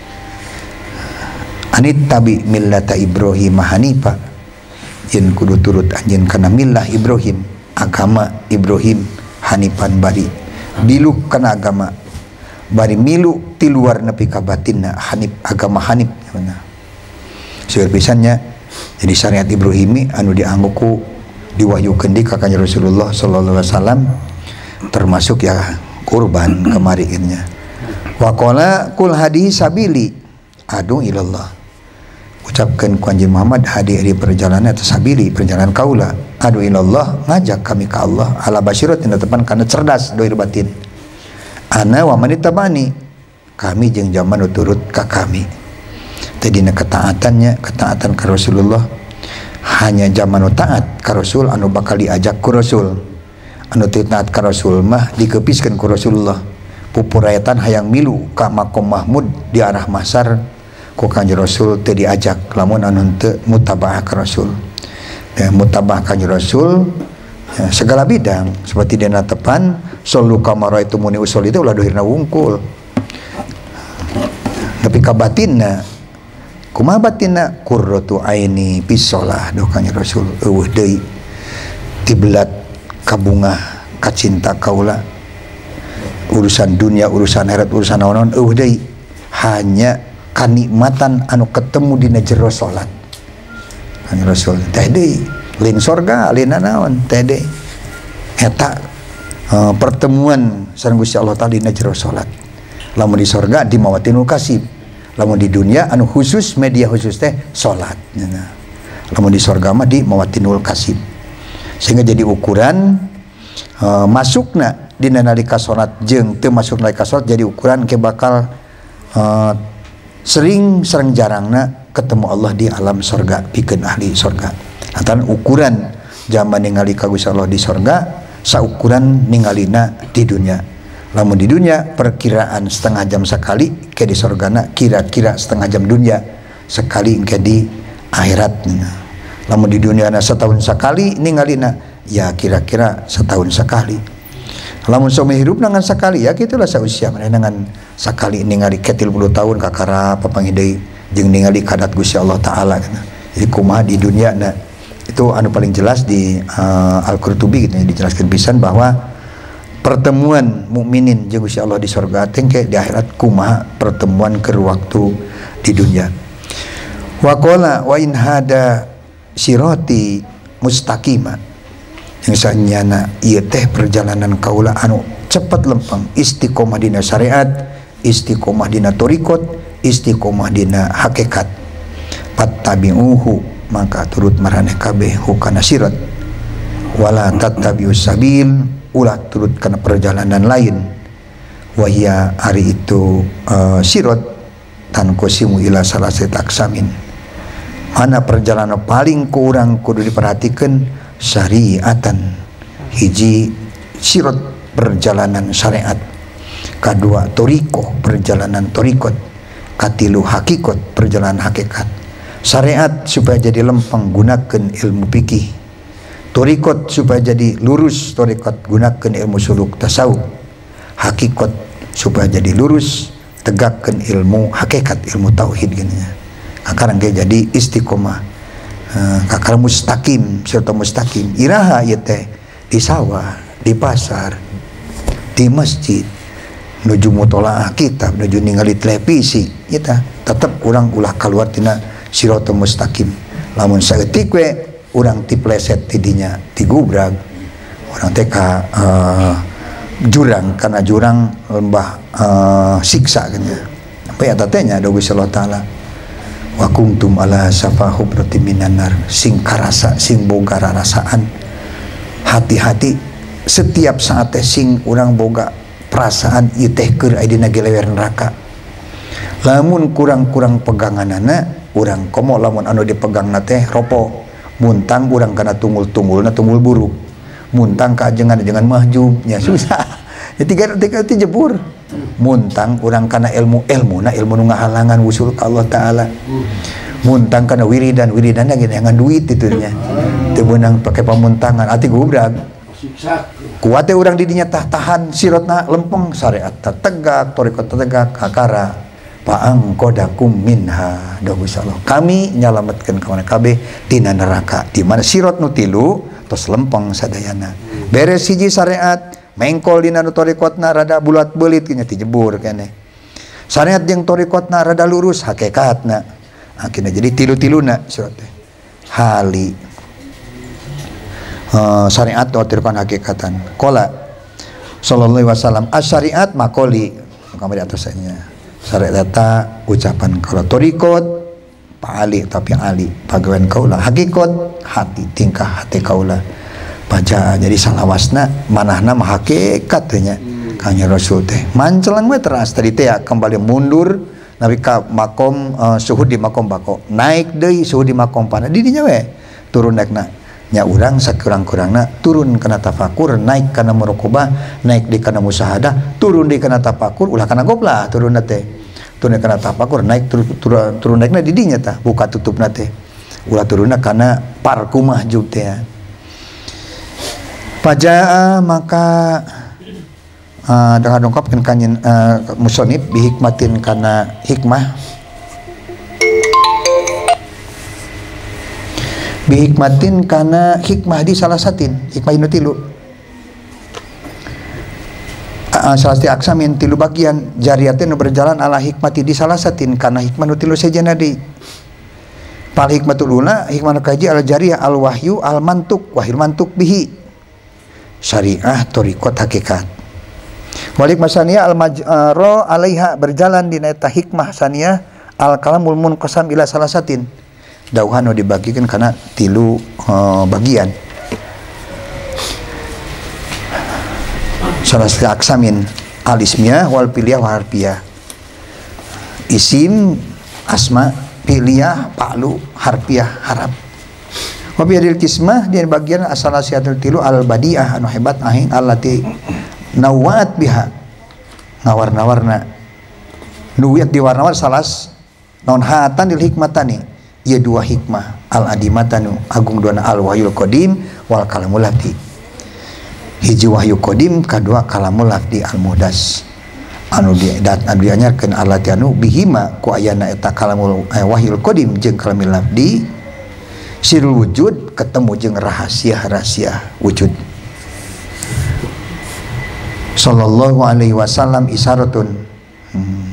Anit tabi millata Ibrahim hanifa, yen kudu turut anjeun kana millah Ibrahim, agama Ibrahim, hanifan bari biluk kana agama, bari milu ti luar nepi ka batinna, hanif agama hanif mana. Seueur pisannya jadi syariat Ibrahimi anu dianggo ku diwahyukeun di ka kanjeng Rasulullah sallallahu alaihi wasallam, termasuk ya kurban kemari nya. Wa qala kul hadihi sabili adu ilallah, ucapkan ku anjeun Muhammad hadi di perjalanan atas sabili perjalanan kaula, adu ilallah ngajak kami ke Allah, ala basyiratin tepan kana cerdas dohir batin. Ana wa manitabani, kami jeung zaman turut ka kami. Tadina ketaatannya ketaatan ka Rasulullah hanya zaman taat ka Rasul anu bakal diajak ku Rasul. Anu teu taat ka Rasul mah dikepiskeun ku Rasulullah. Pupurayatan hayang milu ka makom Mahmud di arah Masar ku kanjeng Rasul teu diajak, lamun anu teu mutabaah ka Rasul. Ya, mutabaah kanjeng Rasul ya, segala bidang seperti dina tepan sallu kama raaitumuni usolli teh ulah dohirna wungkul. Tapi ka batinna kumaha batinna qurratu aini bisolah doh kanjeng Rasul eueuh deui tiblat kabungah kacinta kaula, urusan dunia urusan akhirat urusan naon eueuh deui hanya kanikmatan anu ketemu dina jero salat kanjeng Rasul teh deui, lain sorga lain naon teh deui eta uh, pertemuan sareng Gusti Allah taala dina jero salat. Lamun di sorga di mawatinul kasib, lamun di dunia anu khusus media khusus teh salat. Lamun di sorga mah di mawatinul kasib, sehingga jadi ukuran uh, masukna dina nalika salat jeung teu masuk nalika salat jadi ukuran ke bakal uh, sering sareng jarangna ketemu Allah di alam sorga pikeun ahli sorga. Lantaran ukuran zaman ningali ka Gusti Allah di sorga saukuran ningalina di dunia. Lamun di dunia perkiraan setengah jam sekali, ke di sorgana kira-kira setengah jam dunia sekali ke di akhirat. Lamun di dunia na setahun sekali ningalina ya kira-kira setahun sekali. Lamun some hirup nangan sekali ya gitulah sausia mana nangan sekali ningali ketil puluh tahun kakara papanggih jeung ningali kadat Gusti Allah taala gitu. Jadi kumaha di dunia na itu anu paling jelas di uh, Al-Qurtubi gitu, dijelaskan pisan bahwa pertemuan mukminin jeung Gusti Allah di surga tengke di akhirat kumaha pertemuan keur waktu di dunia. Wa qala wa in hada sirati mustaqima, yang sanyana ieu teh perjalanan kaula anu cepat lempeng, istiqomah dina syariat, istiqomah dina thariqat, istiqomah dina hakikat. Fattabi'uhu, maka turut maraneh kabeh hukana sirat, wala tattabi'us sabil, ulah turut kana perjalanan lain. Wahia hari itu uh, sirat tan qasimu ila salasati aksamin, mana perjalanan paling kurang kudu diperhatikan syariatan, hiji sirat perjalanan syariat, kedua toriko perjalanan torikot, katilu hakikat perjalanan hakikat. Syariat supaya jadi lempeng gunakan ilmu fikih, torikot supaya jadi lurus torikot gunakan ilmu suluk tasawuf, hakikat supaya jadi lurus tegakkan ilmu hakikat, ilmu tauhid gini. Akarang ge jadi istiqomah, uh, kakar mustaqim serta mustaqim. Iraha ieu teh di sawah, di pasar, di masjid, nuju mutolaah kitab, nuju ningali televisi, kita tetap urang ulah keluar tina siratal mustaqim. Lamun saeutik we urang tipleset tidinya tigubrag, urang teh ka uh, jurang, karena jurang lembah uh, siksa kan ya. Apa ya tatenya ada Gusti Allah taala, wa kuntum ala safa hubratin minan nar, sing karasa sing boga rarasaan, hati-hati setiap saat teh sing urang boga perasaan ieu teh keur aya dina gelewer neraka. Lamun kurang-kurang peganganana urang komo, lamun anu dipegangna teh ropo, muntang urang kana tunggul-tunggulna tunggul buruk, muntang ka ajengan-ajengan mahjub nya susah. Ya tiga tiga ti jebur. Muntang urang kana ilmu ilmuna ilmu nu ngahalangan wusul ka Allah taala. Muntang kana wiridan wiridanna geus ngan duit itu nya. Teu beunang pake pamuntangan ati gubrag. Kuat teh urang di dinya tah tahan sirotna lempeng, syariat tegak, thariqat tegak, kakara pa'angqadakum minha. Da Gusti Allah, kami nyalametkeun ka mana kabeh tina neraka, di mana sirot nu tilu tos lempeng sadayana. Beres hiji syariat mengkol dina nu thariqatna rada bulat beulit nya ti jebur keneh. Syariat jeung thariqatna rada lurus hakikatna. Akhirna jadi tilu-tiluna sirot teh. Hali uh, syariat wa tirkan hakikatan. Qala sallallahu alaihi wasallam asyariat makoli, kamari atasnya. Syariat eta ucapan kalau thariqat paali tapi ali pagawean kaula, hakikat hati tingkah hati kaula. Baca jadi salawasna manahna mah hakikat teh nya kanya Rasul teh. Mancelang we teras tadi teh kembali mundur nabi ka makom uh, suhud di makom bako. Naik deui suhud di makom pana di dinya we turun naikna. Nya urang sakurang-kurangna turun kana tafakur, naik kana muraqabah, naik di kana musyahadah, turun di kana tafakur, ulah kana goblah turunna teh. Turun kana tafakur, naik turun turun, turun naikna di dinya tah, buka tutupna teh. Ulah turunna kana parku mahjub teh. Pajaa maka uh, dengan dongkapkeun kanyen uh, musonib bihikmatin kana hikmah, bihikmatin kana hikmah di salah satin hikmah inu tilu uh, salah satu aksamin tilu bagian jariatin nu berjalan ala hikmati di salah satin kana hikmah nu tilu sejenna deui. Pal hikmatul ula hikmah nu kaji al jariyah al wahyu al mantuk wahil mantuk bihi, syariah thariqat hakikat. Walik masania al majro alaiha berjalan di eta hikmah saniyah al kalamul munqasam ila salasatin, dauhan nu dibagikeun kana tilu uh, bagian. Salasati aksamin al ismiyah wal piliyah wal harfiyah. Isim asma, piliyah pa'lu, harfiyah harap. Wabi adil kismah di bagian asal asiatul tilu al badiah anu hebat ahing allati nawat biha ngawar-nawarna nuwiat di warna-war salas naon hatan dil hikmatani ieu dua hikmah al adimatanu agung duana al wahyul qadim wal kalamul lafdi. Hiji wahyu qadim, kadua kalamul lafdi al muhdas anu didat anu dianyarkeun allati anu bihima ku ayana eta kalamul eh, wahyul qadim jeung kalamul lafdi sirul wujud ketemu jeung rahasia-rahasia wujud. Sallallahu alaihi wasallam isyaratun hmm.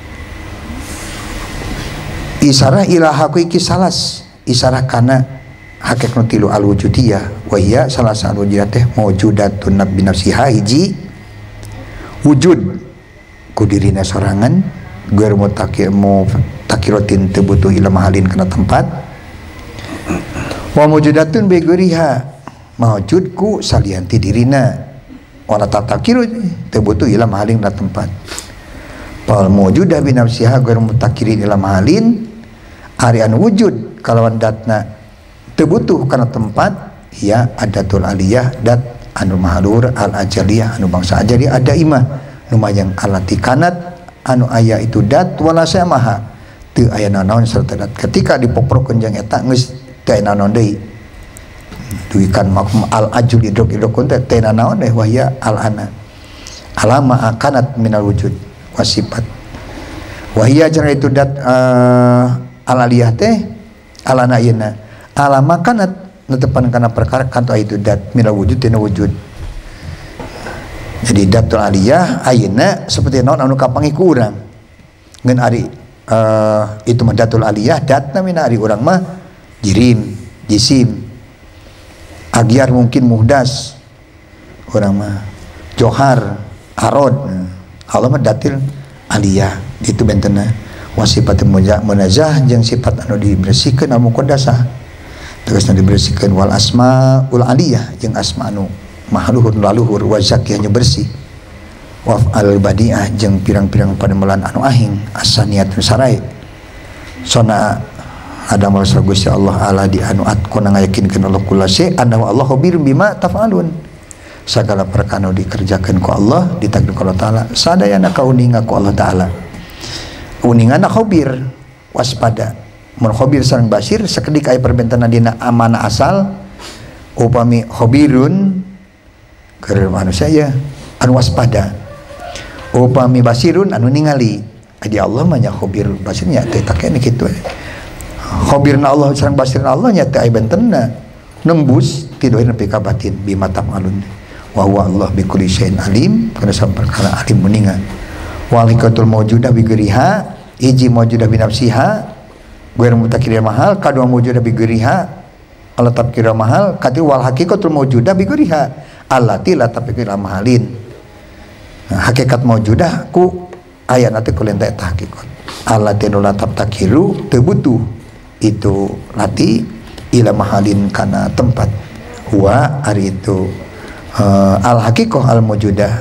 Isyarah ila haqiqi salas, isyarah kana hakikat tilu al wujudiyah wa hiya salah satu wujud teh maujudatun bi nafsiha hiji wujud ku dirina sorangan gur mutakir mu takirotin teu butuh ila mahalin kana tempat wa maujudatun bi guriha maujud ku salianti dirina wala tatakiru teu butuh ila mahalin kana tempat fal maujudah bi nafsiha gur mutakirin ila mahalin ari anu wujud kalawan datna tebutuh karena tempat ya adatul aliyah dat anu mahalur al ajaliyah anu bangsa ajali ada imah numayang alati kanat anu aya itu dat wala samaha teu aya naon sarta dat ketika dipoprokeun jeung eta geus teu aya naon deui duikan makum al ajul idrok idrok teh teu naon deh wahya al ana alama akanat minal wujud wasifat wahya jeung itu dat uh, al aliyah teh alana ieu alama kanat netepan kana perkara kanto itu dat mila wujud tina wujud jadi datul aliyah ayeuna seperti naon anu kapangi ku urang ngeun ari uh, itu mah datul aliyah datna mina ari urang mah jirim jisim agyar mungkin muhdas urang mah johar arod Allah mah datil aliyah itu bentenna wasifat munazah jeung sifat anu dibersihkeun anu muqaddasah terus dibersihkan wal asma ul aliyah jeung asma anu mahluhur laluhur wa zakiyahnya bersih waf al badiah jeung pirang-pirang pademelan anu ahing asaniatun sarai sona ada mausra Gusti Allah ala di anu atkona ngayakinkeun Allah kulase annahu Allah khabir bima tafalun segala perkara anu dikerjakeun ku Allah ditakdir ku Allah taala sadayana kauninga ku Allah taala uningana khabir waspada mun khabir sareng basir sakedik aya perbentana dina amanah asal upami khabirun keur manusia ya anu waspada upami basirun anu ningali adi Allah mah nya khabir basirnya teh takene kitu khabirna Allah sareng basirna Allah nya teh aya bentenna nembus ti dohir nepi ka batin bima tafalun wa huwa Allah bi kulli syai'in alim kana saperkara alim meninga walikatul maujudah bi geriha iji maujudah bi nafsiha guer mutakir mahal kadua maujudah bi geriha Allah takira mahal kati wal hakikatul maujudah bi geriha allati la tapikira mahalin nah, hakikat maujudah ku aya nanti ku lenta eta hakikat allati la taptakiru teu butuh itu lati ila mahalin kana tempat huwa ari itu uh, al hakikah al maujudah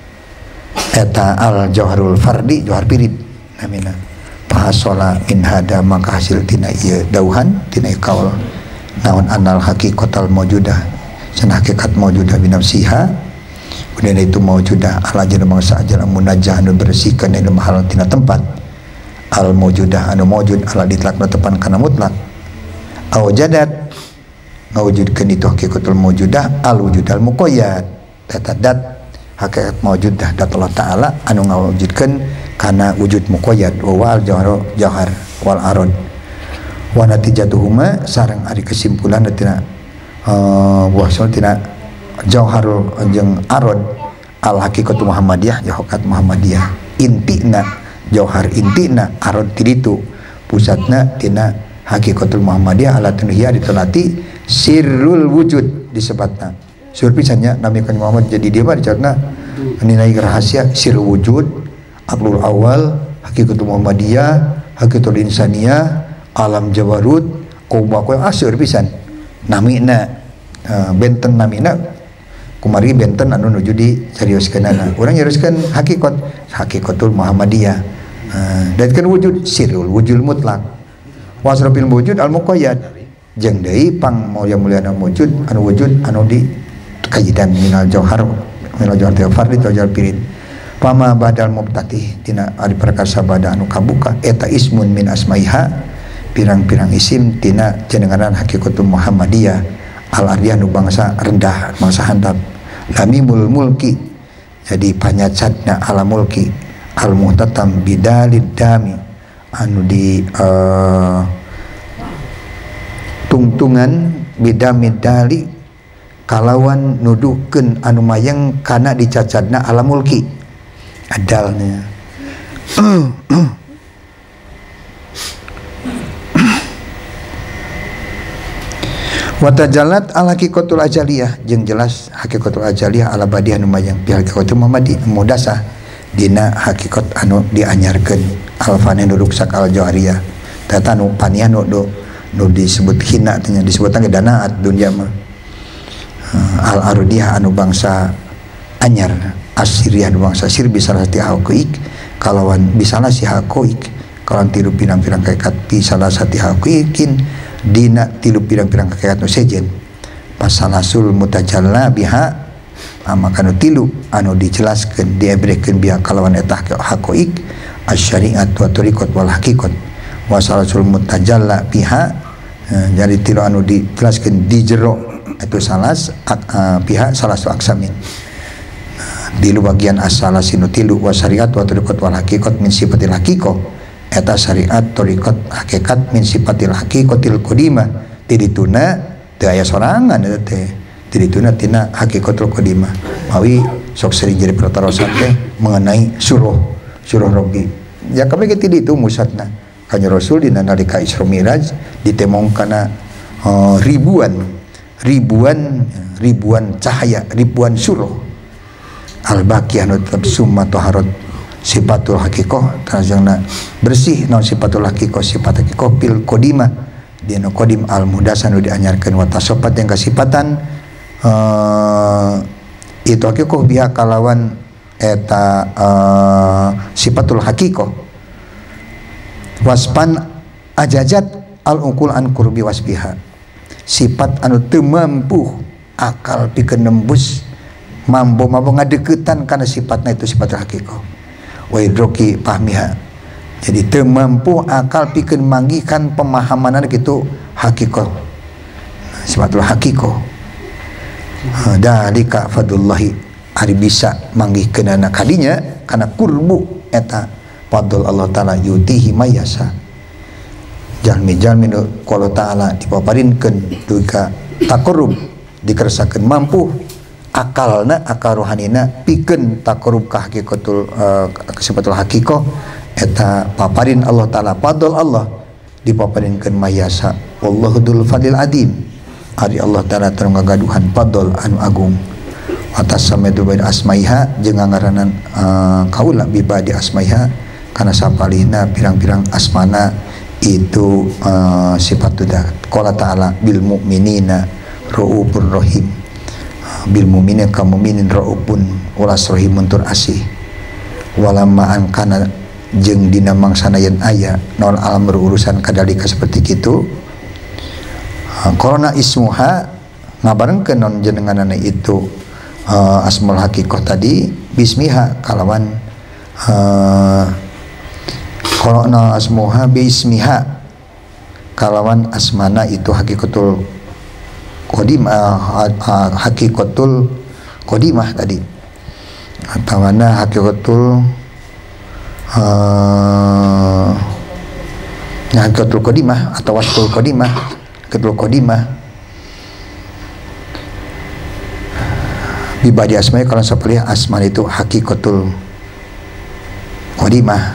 eta al jauharul fardi jauhar pirid namina pahasola min hada maka hasil tina ieu dauhan tina kaul naon anal hakikatul maujudah sana hakikat maujudah bi nafsiha kemudian itu maujudah ala jana mangsa ajal munajjah anu bersihkeun anu mahal tina tempat al maujudah anu maujud ala ditlakna tepan kana mutlak awjadat ngawujudkeun itu hakikatul maujudah al wujudal muqayyad tata dat hakikat maujudah dat Allah taala anu ngawujudkeun kana wujud muqayyad wa al jauhar jauhar wal arad wa natijatuhuma sareng ari kesimpulan tina uh, buah tina jauhar jeung arad al hakikatu muhammadiyah hakikat muhammadiyah intina jauhar intina arad tiditu pusatna tina hakikatul muhammadiyah ala tunhiya ditolati sirrul wujud disebutna sur pisannya nami kan Muhammad jadi dia mah dicarna nilai rahasia sirrul wujud aklul awal hakikatul muhammadiyah hakikatul insaniyah alam jabarut kuba koe aseur pisan namina uh, benten namina kumari benten anu nuju di carioskeunana urang nyarioskeun hakikat hakikatul muhammadiyah uh, dan wujud sirrul wujud mutlak wasrafil wujud al muqayyad jeung deui pang mulya mulyana wujud anu wujud anu di kajidan minal jauhar minal jauhar teh fardhi jauhar pirid pama badal mubtatih tina ari perkasa bada anu kabuka eta ismun min asmaiha pirang-pirang isim tina jenenganan hakikatul muhammadiyah al ardiyah nu bangsa rendah bangsa handap lamimul mulki jadi panyacatna ala mulki al muhtatam bidalid dami anu di uh, tungtungan bidamid dali kalawan nuduhkeun anu mayang kana dicacadna ala mulki adalnya Wa tajallat al haqiqatul ajaliyah jeung jelas haqiqatul ajaliyah ala badiah nu mayang bi haqiqatul mamadi mudasah dina hakikat anu dianyarkeun alfane nu ruksak al jawariyah tata nu paniah nu nu disebut hina tanya disebutna danaat dunya mah al arudiyah anu bangsa anyar asiriyah anu bangsa sir bisa salah sati haqiq kalawan bisalah si haqiq kalawan tilu pirang-pirang hakikat bisa salah sati haqiqin dina tilu pirang-pirang hakikat nu sejen pasalasul mutajalla biha maka nu tilu anu dijelaskeun diebreukeun biha kalawan eta haqiq asy-syari'at wa tariqat wal haqiqat wa salasul mutajalla biha jadi tilu anu dijelaskeun di jero itu salas pihak salasu aksamin di bagian asalasin tilu wa syariat wa tariqat wal haqiqat min sifatil haqiqah eta syariat tariqat hakikat min sifatil haqiqatil qadimah tidituna teu aya sorangan eta teh tidituna tina haqiqatul qadimah mawi sok sering jadi pertarosan teh mengenai suruh suruh Rabbi ya kabeh tiditu musatna kanjeng Rasul dina nalika Isra Miraj ditemong kana uh, ribuan ribuan ribuan cahaya ribuan suruh al-baqiyah nu tetep summa taharat sifatul haqiqah tanjangna bersih non sifatul haqiqah sifat haqiqah pil qadimah dina qadim al muhdasan nu dianyarkeun wa tasafat yang kasifatan uh, itu haqiqah biha kalawan eta uh, sifatul haqiqah waspan ajajat al uqul an qurbi wasbiha sifat anu teu mampu akal pikeun nembus mampu mampu ngadeukeutan kana sifatna itu sifatul haqiqah wa idroki pahmiha jadi teu mampu akal pikeun manggikan pemahaman kitu haqiqah sifatul haqiqah dalika fadlullahi ari bisa manggihkeun anak kadinya kana kurbu eta fadl Allah taala yutihi mayasa jalmi-jalmi nu qala taala dipaparinkeun duka taqarrub dikersakeun mampu akalna akal rohanina pikeun taqarrub ka haqiqatul uh, sifatul haqiqah eta paparin Allah taala fadl Allah dipaparinkeun mayasa wallahu dzul fadlil adim ari Allah taala teu ngagaduhan fadl anu agung atas samedu bain asmaiha jeung ngaranan uh, kaula bibadi asmaiha kana sapalihna pirang-pirang asmana itu uh, sifat tudah qala ta'ala bil mu'minina raufur rahim bil mu'minin kaum mukminin raufun ulas rahimun tur asih walamma an kana jeung dina mangsana yen aya naon alam berurusan kadalika seperti kitu corona ismuha ngabarengkeun non jenenganana itu uh, asmaul haqiqah tadi bismiha kalawan uh, corona asmuha bismiha kalawan asmana itu haqiqatul qadimah uh, haqiqatul qadimah tadi atau mana haqiqatul uh, haqiqatul qadimah atau wasful qadimah haqiqatul qadimah bibadi asma'i kalau sapalih asman itu haqiqatul qadimah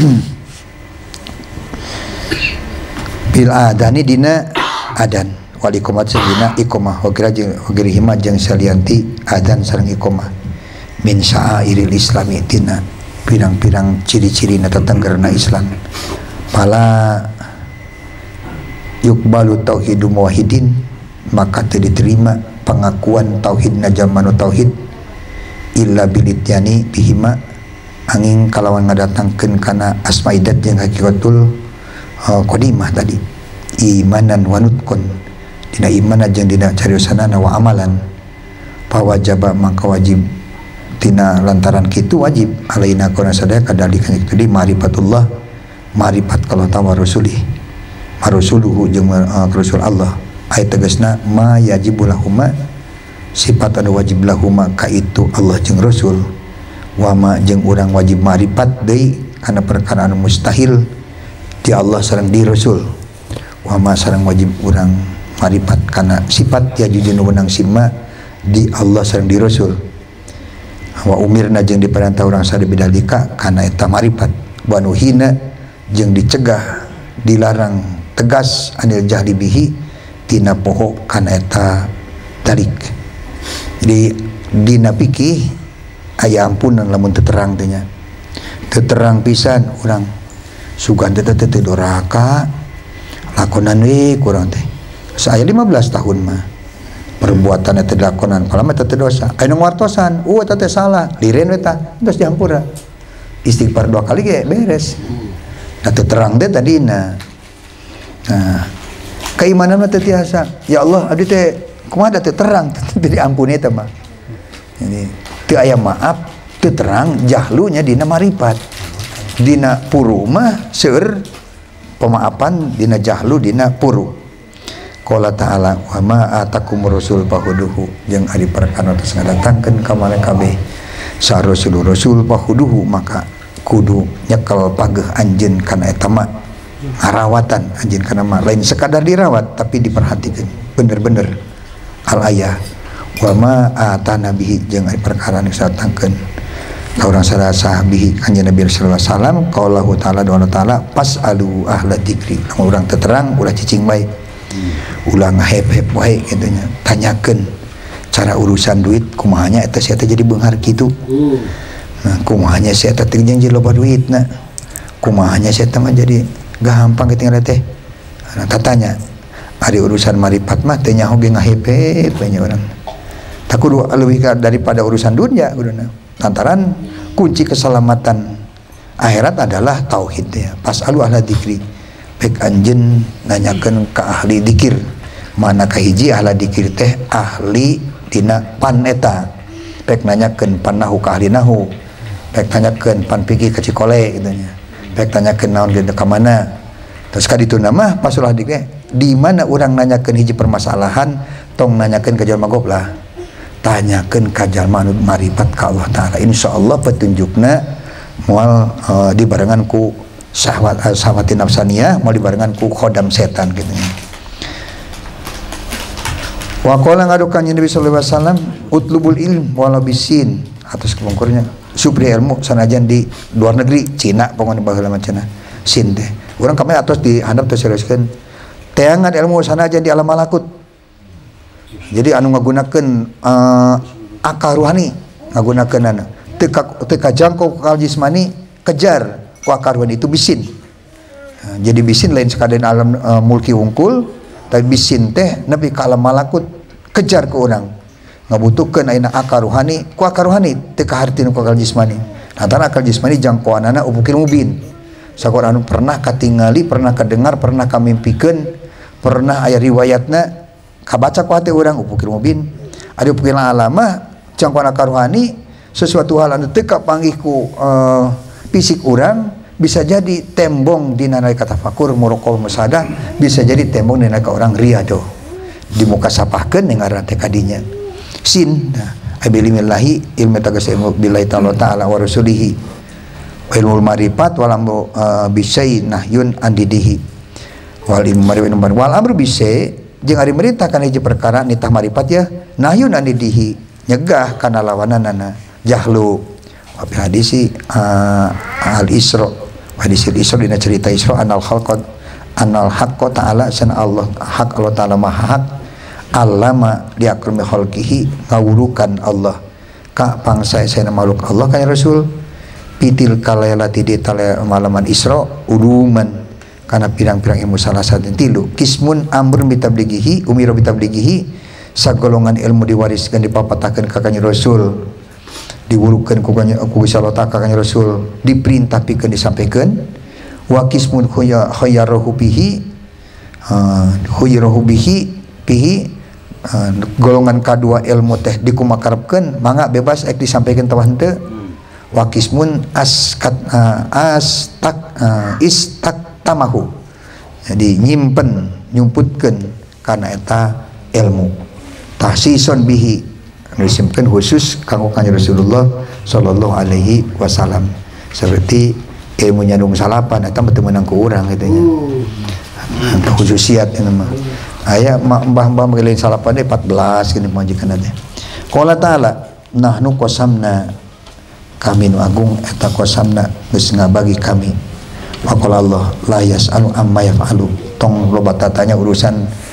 bil adani dina adan wal iqamat dina iqamah wa grihima jeung salianti adan sareng iqamah min sa'airil islami dina pirang-pirang ciri-ciri na tetenggerna Islam pala yuqbalu tauhidu muwahhidin maka teu diterima pengakuan tauhidna jamanu tauhid illa bilityani bihima angin kalawan ngadatangkeun kana asmaidat jeung haqiqatul uh, qadimah tadi imanan wa nutqun dina iman jeung dina cariosanana wa amalan pawajaba maka wajib tina lantaran kitu wajib alaina kana sadaya kadalika kitu di ma'rifatullah ma'rifat kalau tawa rasulih marusuluhu jeung uh, rasul Allah ayat tegasna ma yajibul lahuma sifat anu wajib lahuma ka itu Allah jeung rasul wama jeung urang wajib ma'rifat deui kana perkara anu mustahil di Allah sareng di rasul wama sareng wajib urang ma'rifat kana sifat ya jujun wenang sima di Allah sareng di rasul wa umirna jeung diperintah urang sadaya bidalika kana eta ma'rifat wa nuhina jeung dicegah dilarang tegas anil jahli bihi tina poho kana eta tarik. Jadi dina pikih aya ampunan lamun teu terang teh nya. Teu terang pisan urang sugan teh teh doraka lakonan we kurang teh. Saya lima belas tahun mah perbuatan eta dilakonan kalau mah teu dosa. Aya nu wartosan, uh eta teh salah, lireun we tah, terus dihampura. Istighfar dua kali ge beres. Da teu terang teh tadina. Nah, keimanan mah teu tiasa. Ya Allah, abdi teh kumaha da teu terang, teu diampuni teh mah. Jadi teu aya maaf, teu terang jahlunya dina marifat. Dina puru mah seueur pemaafan, dina jahlu dina puru. Qala ta'ala wa ma atakum rasul fahuduhu, jeung ari perkara tos ngadatangkeun ka maneh kabeh sa rasul rasul fahuduhu, maka kudu nyekel pageuh anjeun kana eta mah ngarawatan anjeun kana mah lain sekadar dirawat tapi diperhatikeun bener-bener al ayah wa ma atana bihi, jeung ari perkara anu sadatangkeun ka urang sadaya bihi kanjeng Nabi sallallahu alaihi wasallam qaulahu ta'ala doa ta'ala fasalu ahla dzikri, lamun urang teu terang ulah cicing bae ulah ngahep-hep wae kitu nya, tanyakeun cara urusan duit kumahanya eta sia teh jadi beunghar kitu. Nah, kumahanya sia teh teu janji loba duitna. Kumahanya sia teh mah jadi gampang kitu teh. Nah, tatanya ari urusan marifat mah teh nyaho ge ngahep-hep we nya urang. Tak kudu leuwih daripada urusan dunia kuduna. Lantaran kunci keselamatan akhirat adalah tauhid ya. Fasalu ahla dzikri. Pek anjeun nanyakeun ka ahli dzikir, mana kahiji ahli dzikir teh ahli dina pan eta. Pek nanyakeun pan nahu ka ahli nahu, pek nanyakeun pan fikih ka cikole kitu nya, pek tanyakeun naon ge ka mana. Terus ka ditu mah pas ulah dike di mana urang nanyakeun hiji permasalahan tong nanyakeun ka jalma goblah, tanyakeun ka jalma anu marifat ka Allah taala, insyaallah petunjukna moal uh, dibarengan ku syahwat uh, syahwatin nafsaniyah, mau dibarengan ku khodam setan gitu nya. Wa qala ngadukan Nabi sallallahu alaihi wasallam utlubul ilm wala bisin, atas kepungkurnya supri ilmu sanajan di luar negeri Cina pokoknya baheula macana sin teh urang kamari atos di handap teh seriuskeun teangan ilmu sanajan di alam malakut. Jadi anu ngagunakeun uh, akal ruhani ngagunakeunana teu teu kajangkau ka jismani kejar ku akal ruhani itu bisin. Nah, jadi bisin lain sekadar alam uh, mulki wungkul, tapi bisin teh nepi ka alam malakut kejar ke urang ngabutuhkeun ayeuna akal ruhani ku akal ruhani teu kahartieun ku akal jismani. Lantaran akal jismani jangkauanana ubukil mubin. Sakur anu pernah katingali, pernah kadengar, pernah kamimpikeun, pernah aya riwayatna kabaca ku hati urang ubukil mubin. Ari ubukil alamah jangkauan akal ruhani sesuatu hal anu teu kapanggih ku uh, fisik urang, bisa jadi tembong di nalika tafakur muraqabah musadah, bisa jadi tembong di nalika orang riyado di muka sapahkeun ngaran teh kadinya sin. Nah, abilillahi ilmu tagas ilmu billahi ta'ala wa rasulihi wa ilmul marifat wal amru uh, bisai nahyun andidihi wal ilmu marifat wal amru bisai jeung ari merintah kana hiji perkara nitah marifat ya nahyun andidihi nyegah kana lawananana jahlu. Wa fi hadisi uh, al isra hadis al isra dina cerita isra anal khalqat anal haqqo ta'ala sana Allah hak Allah ta'ala maha hak allama diakrami khalqihi ngawurukan Allah ka pangsa saya makhluk Allah kan Rasul pitil kalailati di tala malaman isra uluman kana pirang-pirang ilmu salah satu tilu kismun amrun bitablighihi umira bitablighihi sagolongan ilmu diwariskan dipapatakeun ka kanjeng Rasul diwurukeun ku Gusti Allah ka kanjeng Rasul diperintah pikeun disampaikan wa kismun khayarahu bihi khayarahu bihi bihi golongan kadua ilmu teh dikumakarepkeun mangga bebas ek disampaikan tawah henteu wa kismun askat astak istak tamahu jadi nyimpen nyumputkeun kana eta ilmu tahsison bihi disimpan khusus kanggo kanjeng Rasulullah sallallahu alaihi wasallam seperti ilmu nyandung salapan eta teu meunang ku urang kitu nya. Eta khususiat eta mah. Aya mbah-mbah manggelin salapan teh empat belas gini majikan teh. Qala ta'ala nahnu qasamna kami nu agung eta qasamna geus ngabagi kami. Wa qala Allah la yas'alu amma yaf'alu tong loba tatanya urusan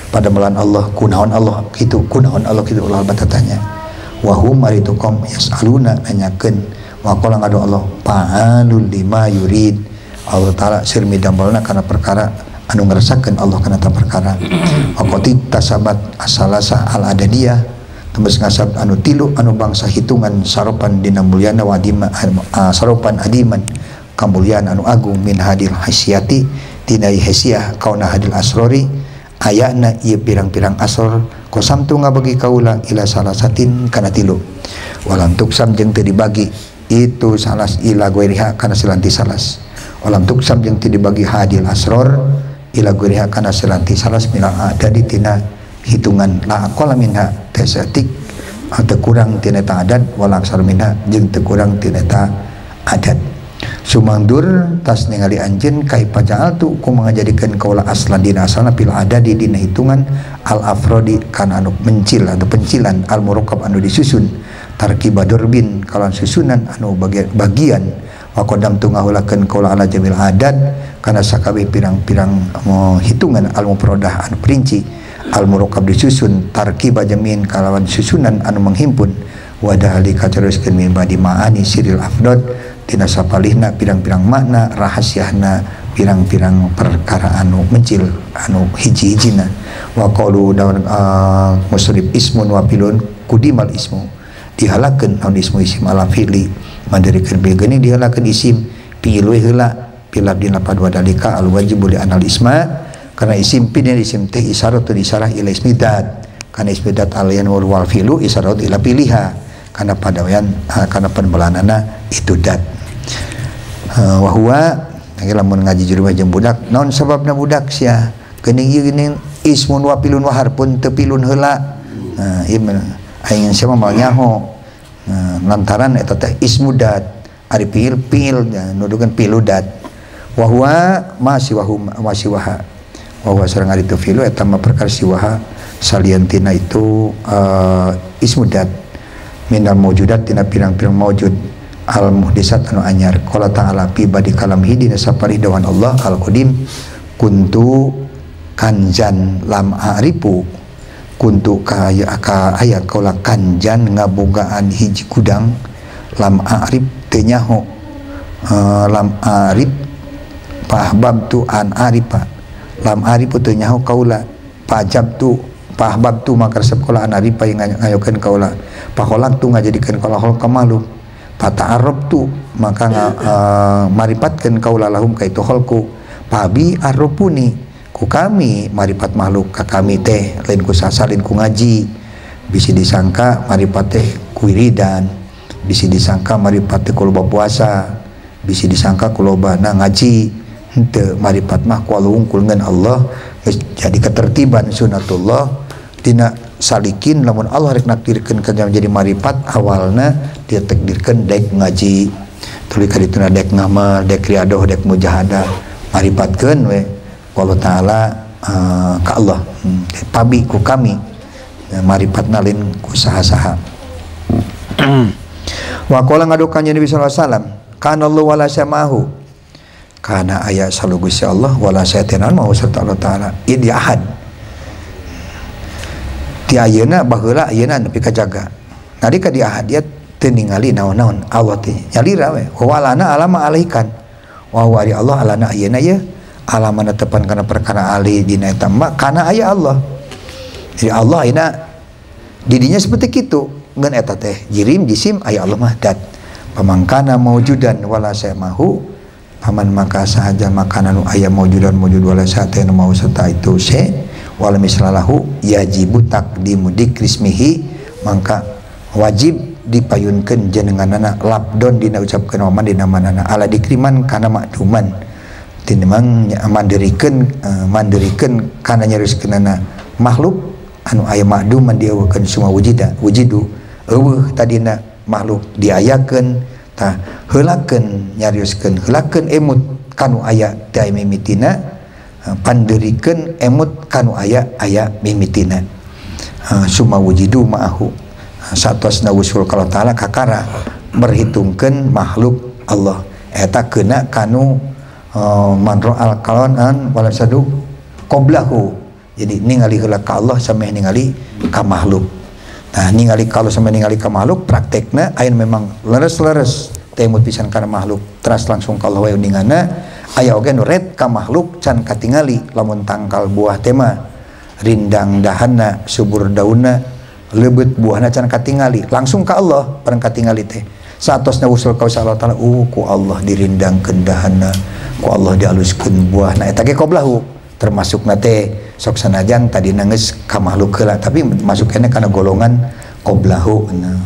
pada melan Allah kunaon Allah kitu kunaon Allah kitu ulah batatanya wa hum maritukum yasaluna nanyakeun wa qala ngadu Allah fa'alul lima yurid Allah taala sir midambalna kana perkara anu ngerasakeun Allah kana ta perkara wa qati tasabat asalasa al adadiyah tembus ngasab anu tilu anu bangsa hitungan saropan dina mulyana wa adima uh, saropan adiman kamulyan anu agung min hadil hasyati dina hasyah kauna hadil asrori ayana ieu pirang-pirang asor kosam tu ngabagi kaula ila salasatin kana tilu walam tuksam jeung teu dibagi itu salas ila gueriha kana selanti salas walam tuksam jeung teu dibagi hadil asror ila gueriha kana selanti salas mila ada di tina hitungan la aqala minha tasatik atau kurang tina ta adat wala aksar minha jeung teu kurang tina ta adat sumangdur tas ningali anjeun kai pajaal tu ku mangajadikeun kaula aslan dina asalna pil adadi dina hitungan al afrodi kana anu mencil atau pencilan al murakkab anu disusun tarkibadur bin kalan susunan anu bagian, bagian wa qadam tu ngahulakeun kaula ala jamil adat kana sakabeh pirang-pirang uh, hitungan al mufradah anu perinci al murakkab disusun tarkiba jamin kalawan susunan anu menghimpun wadali kacaruskeun min badi maani siril afdod tina sapalihna pirang-pirang makna rahasiana pirang-pirang perkara anu mencil anu hiji-hijina wa qalu daun uh, musrib ismun wa filun kudimal ismu dihalakeun naon ismu isim ala fi'li mandirikeun bil geuning dihalakeun isim pilu heula pilab dina padua dalika al wajib li anal isma karena isim pin isim teh isyaratun isarah ila ismidat kana ismidat alian wal fi'lu isyarat ila piliha kana padawean uh, kana penbelanana itu dat Uh, wahwa lamun ngaji juru jeung budak naon sababna budak sia geuning ieu geuning ismun wa pilun wa harpun teu pilun heula nah ieu aing sia mah nyaho nah, lantaran eta teh ismudat ari pil pil nudukeun piludat wahwa masih wahum masih waha wahwa sareng ari teu filu eta mah perkara siwaha saliantina itu uh, ismudat minal mawjudat tina pirang-pirang mawjud al muhdisat anu anyar qala ta'ala fi badi kalam hidina sapari dawan Allah al qadim kuntu kanjan lam aripu kuntu kaya ka aya kaula kanjan ngabogaan hiji gudang lam arif teu nyaho uh, lam arif pahbab tu an arifa lam arif teu nyaho kaula pajab tu pahbab tu maka resep kaula an arifa yang ngayokeun kaula paholak tu ngajadikeun kaula hol kamalum pata arab tu maka uh, maripatkeun kaula lahum kaitu holku pabi arupuni ku kami maripat makhluk ka kami teh lain ku sasalin ku ngaji bisi disangka maripat teh ku wiridan bisi disangka maripat teh ku loba puasa bisi disangka ku lobana ngaji henteu maripat mah ku alungkul ngan Allah jadi ketertiban sunatullah dina salikin lamun Allah rek nakdirkeun kana menjadi maripat awalna dia takdirkeun dek ngaji tuluy ka dituna dek ngamal dek riadoh dek mujahadah maripatkeun we Allah taala uh, ka Allah hmm. pabi ku kami maripatna lain ku saha-saha wa qala ngadukan Nabi sallallahu alaihi wasallam kana Allah wala samahu kana aya salu Gusti Allah wala syaitan mau serta Allah taala id ahad ti ayeuna baheula ayeuna nepi ka jaga nalika di ahadiat teu ningali naon-naon Allah teh nyalira we walana alama alaikan wa wari Allah alana ayeuna ye alamana tepan kana perkara ali dina eta mah kana aya Allah jadi Allah ayeuna didinya seperti kitu ngan eta teh jirim jisim aya Allah mah dat pamangkana maujudan wala samahu paman maka sahaja makanan aya maujudan maujud wala satena mau serta itu se wala mislalahu yajibu taqdimu dikrismihi maka wajib dipayunkeun jenenganana labdon dina ucapkeun waman dina manana ala dikriman kana makduman tinimang mandirikeun uh, mandirikeun kana nyaruskeunana makhluk anu aya makduman dieuweukeun semua wujida wujidu eueuh tadina makhluk diayakeun tah heulakeun nyarioskeun heulakeun emut kanu aya teh mimitina panderikeun emut kanu aya aya mimitina uh, summa wujidu ma'ahu uh, satosna wusul kalau taala kakara berhitungkeun makhluk Allah eta keuna kanu uh, manro al kalonan wala sadu qoblahu Jadi ningali heula ka Allah sampai ningali ka makhluk. Nah ningali ka Allah sampai ningali ka makhluk praktekna aya memang leres-leres temut pisan kana makhluk teras langsung ka Allah wae ningana aya oge nu red ka makhluk can katingali lamun tangkal buah tema rindang dahana subur daunna lebeut buahna can katingali langsung ka Allah bareng katingali teh saatosna usul ka Allah taala uh ku Allah dirindangkeun dahana ku Allah dialuskeun buahna eta ge qoblahu termasuk nate sok sanajan tadi nangis ka makhluk heula tapi masuk kene kana golongan qoblahu nah.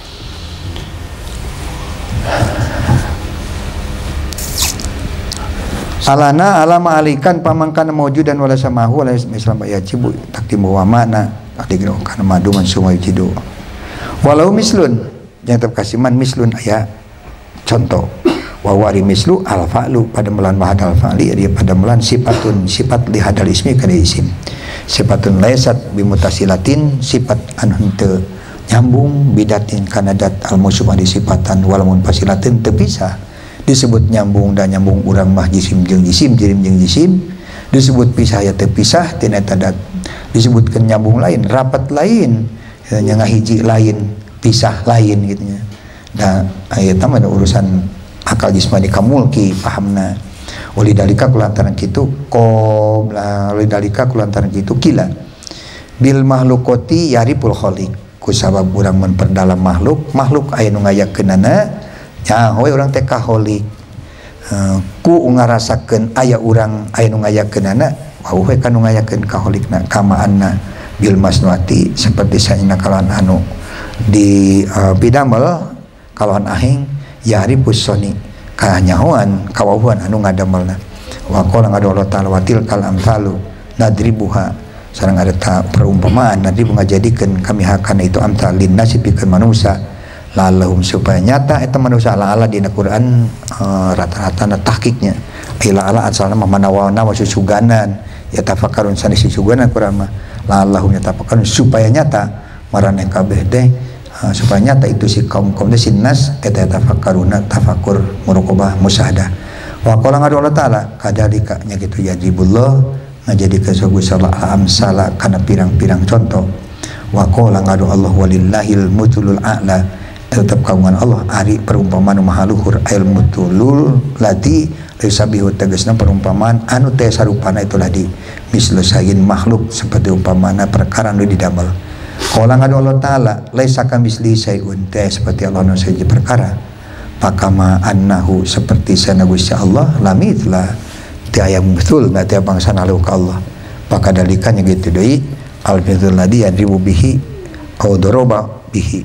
Alana alama alikan pamangkana mawjudan wala samahu wala islam yajibu takdimu wa mana takdimu kana madu man sumay jidu walau mislun yang terkasiman mislun aya contoh wa wari mislu al fa'lu pada melan wahad al fa'li dia pada melan sifatun sifat li hadal ismi kana isim sifatun laysat bimutasilatin sifat anu henteu nyambung bidatin kana dat al musub adi sifatan walamun fasilatin teu pisah disebut nyambung dan nyambung urang mah jisim jeung jisim jirim jeung jisim disebut pisah ya teu pisah tina eta dat disebutkeun nyambung lain rapat lain nya ngahiji lain pisah lain gitu nya da aya tah urusan akal jismani kamulki pahamna oleh dalika kulantaran kitu qom la oleh dalika kulantaran kitu kila bil mahlukoti yaripul khaliq ku sabab urang memperdalam makhluk makhluk aya nu ngayakeunana nya hoy urang teh khaliq uh, ku ngarasakeun aya urang aya nu ngayakeunana wa we kan nu ngayakeun khaliqna kamaanna bil masnuati seperti saena kalawan anu di uh, bidamel kalawan ahing yaripus soni kanyahoan kawauhan anu ngadamelna wa qala ngadolo ta'ala watil kal amsalu nadribuha sareng ada ta perumpamaan nadribu ngajadikeun kami hakana itu amsal lin nasib pikeun manusia lalahum supaya nyata eta manusia ala ala dina Quran uh, rata-rata na tahqiqnya ila ala asalna mah manawana wa susuganan ya tafakkarun sanes susuganan Quran mah lalahum yatafakkarun supaya nyata marane kabeh teh Uh, supaya nyata itu si kaum-kaum si nas eta tafakkaruna tafakur muraqabah musyahadah wa qala Allah taala kadalika nya kitu yajibullah ngajadikeun Gusti Allah amsala kana pirang-pirang contoh wa qala Allah walillahil mutulul a'la tetep kagungan Allah ari perumpamaan maha luhur ail mutulul lati risabihu tegasna perumpamaan anu teh sarupana itu ladi mislu sayin makhluk seperti umpamana perkara nu didamel qala Allah taala laisa kamisli sayun teh seperti Allah nu saja perkara pakama annahu seperti sana Gusti Allah lamitlah teu aya betul na teh bangsa nalu ka Allah pakadalikan gitu deui al fizul ladhi yadribu bihi au doroba bihi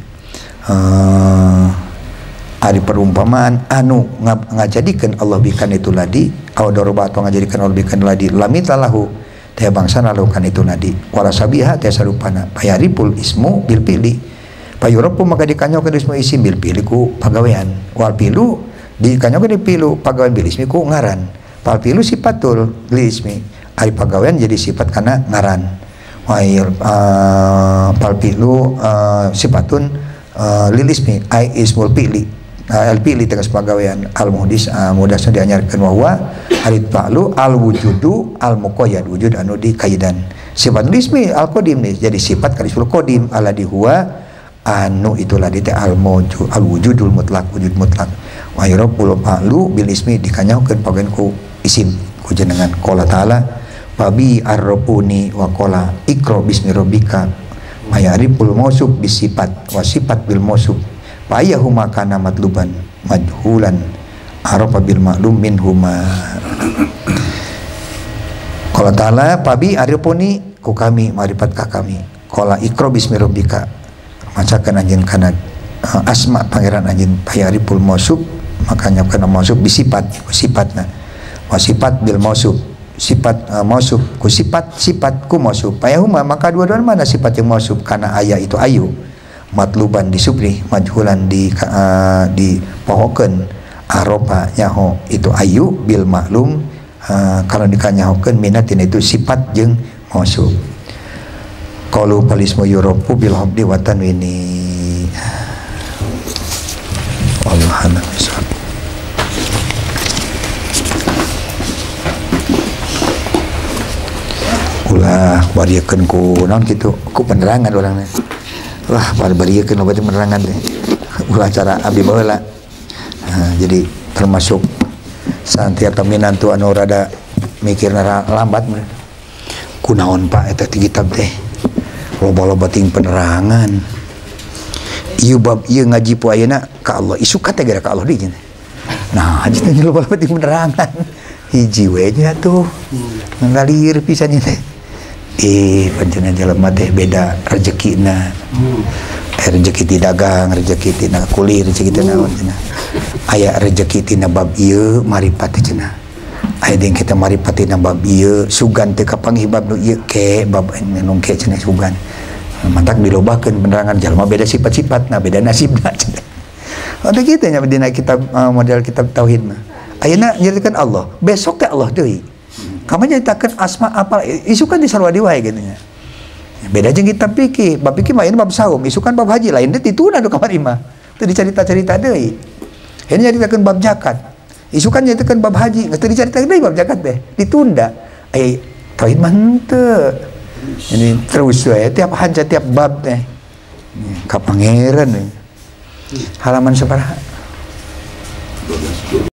uh, ari perumpamaan anu ngajadikeun Allah bikan itu ladi au doroba atau ngajadikeun Allah bikan ladi lamitalahu teh bangsa nalukan itu nadi wala sabiha teh sarupana payaripul ismu bil pili payuropu maka dikanyokeun ismu isim bil pili ku pagawean wal pilu dikanyokeun pilu pagawean bil ismi ku ngaran pal pilu sifatul li ismi ari pagawean jadi sifat kana ngaran wail uh, pal pilu uh, sifatun uh, lil ismi ai ismul pili al pili tegas pagawean al muhdis uh, mudasna dianyarkeun wa huwa harit fa'lu al wujudu al muqayyad wujud anu dikaidan sifat ismi al qadim nih jadi sifat kalisul qadim alladhi huwa anu itulah di al mawjud al wujudul mutlaq wujud mutlaq wa yarabul fa'lu bil ismi dikanyakeun pagawean ku isim ku jenengan qala ta'ala babi arrabuni wa qala ikra bismi rabbika mayaripul mausuf bisifat wa sifat bil mausuf payahuma kana matluban majhulan arafa bil ma'lum minhuma qala ta'ala pabi aripuni ku kami marifat ka kami qala ikra bismi rabbika macakeun anjeun kana uh, asma pangeran anjeun payaripul mausuf makanya kana mausuf bisifat sifatna wa sifat bil mausuf sifat uh, mausuf ku sifat sifat ku mausuf payahuma maka dua-duanya mana sifat yang mausuf kana aya itu ayu matluban disubri majhulan di uh, di pohokeun aropa nyaho itu ayu bil maklum uh, kalau dikanyahokeun minatin itu sifat jeung mausuf qalu palismu yuropu bil habdi wa tanwini wallahu a'lam. ulah barieukeun ku naon kitu ku penerangan urangna lah barieukeun berarti penerangan teh ulah cara abdi baheula. Nah, jadi termasuk santiasa minantu anu rada mikirna lambat kunaon Pak eta ti kitab teh loba-loba ting penerangan ieu bab ieu ngaji pu ayeuna ka Allah isuka teh gara ka Allah deui. Nah haji teh loba-loba ting penerangan hiji we nya tuh ngalir pisan teh eh pancen jelema teh beda rezekina. Eh, rezeki ti dagang, rezeki tina kulir, rezeki tina naon cenah. Aya rezeki tina bab ieu marifat cenah. Aya deung kita marifat tina bab ieu sugan teu kapanggih bab nu ieu ke bab nu ke cenah sugan. Mantak dilobakeun penerangan jalma beda sifat-sifatna, beda nasibna cenah. Ada kitu nya dina kitab uh, model kitab tauhid mah. Ayeuna nyaritakeun Allah, besok teh Allah deui. Kamu nyaritakeun asma apa isukan di sarwadi wae gitu nya. Beda jeung kitab fikih, bab fikih mah bab saum, isukan bab haji lain teh dituna do kamari mah. Teu dicarita-carita deui. Ini nyaritakeun bab zakat. Isukan nyaritakeun bab haji, geus teu dicaritakeun deui bab zakat teh, ditunda. Ai tauhid mah henteu. Ini terus we tiap haja tiap bab teh. Ka pangeran we. Halaman sabaraha?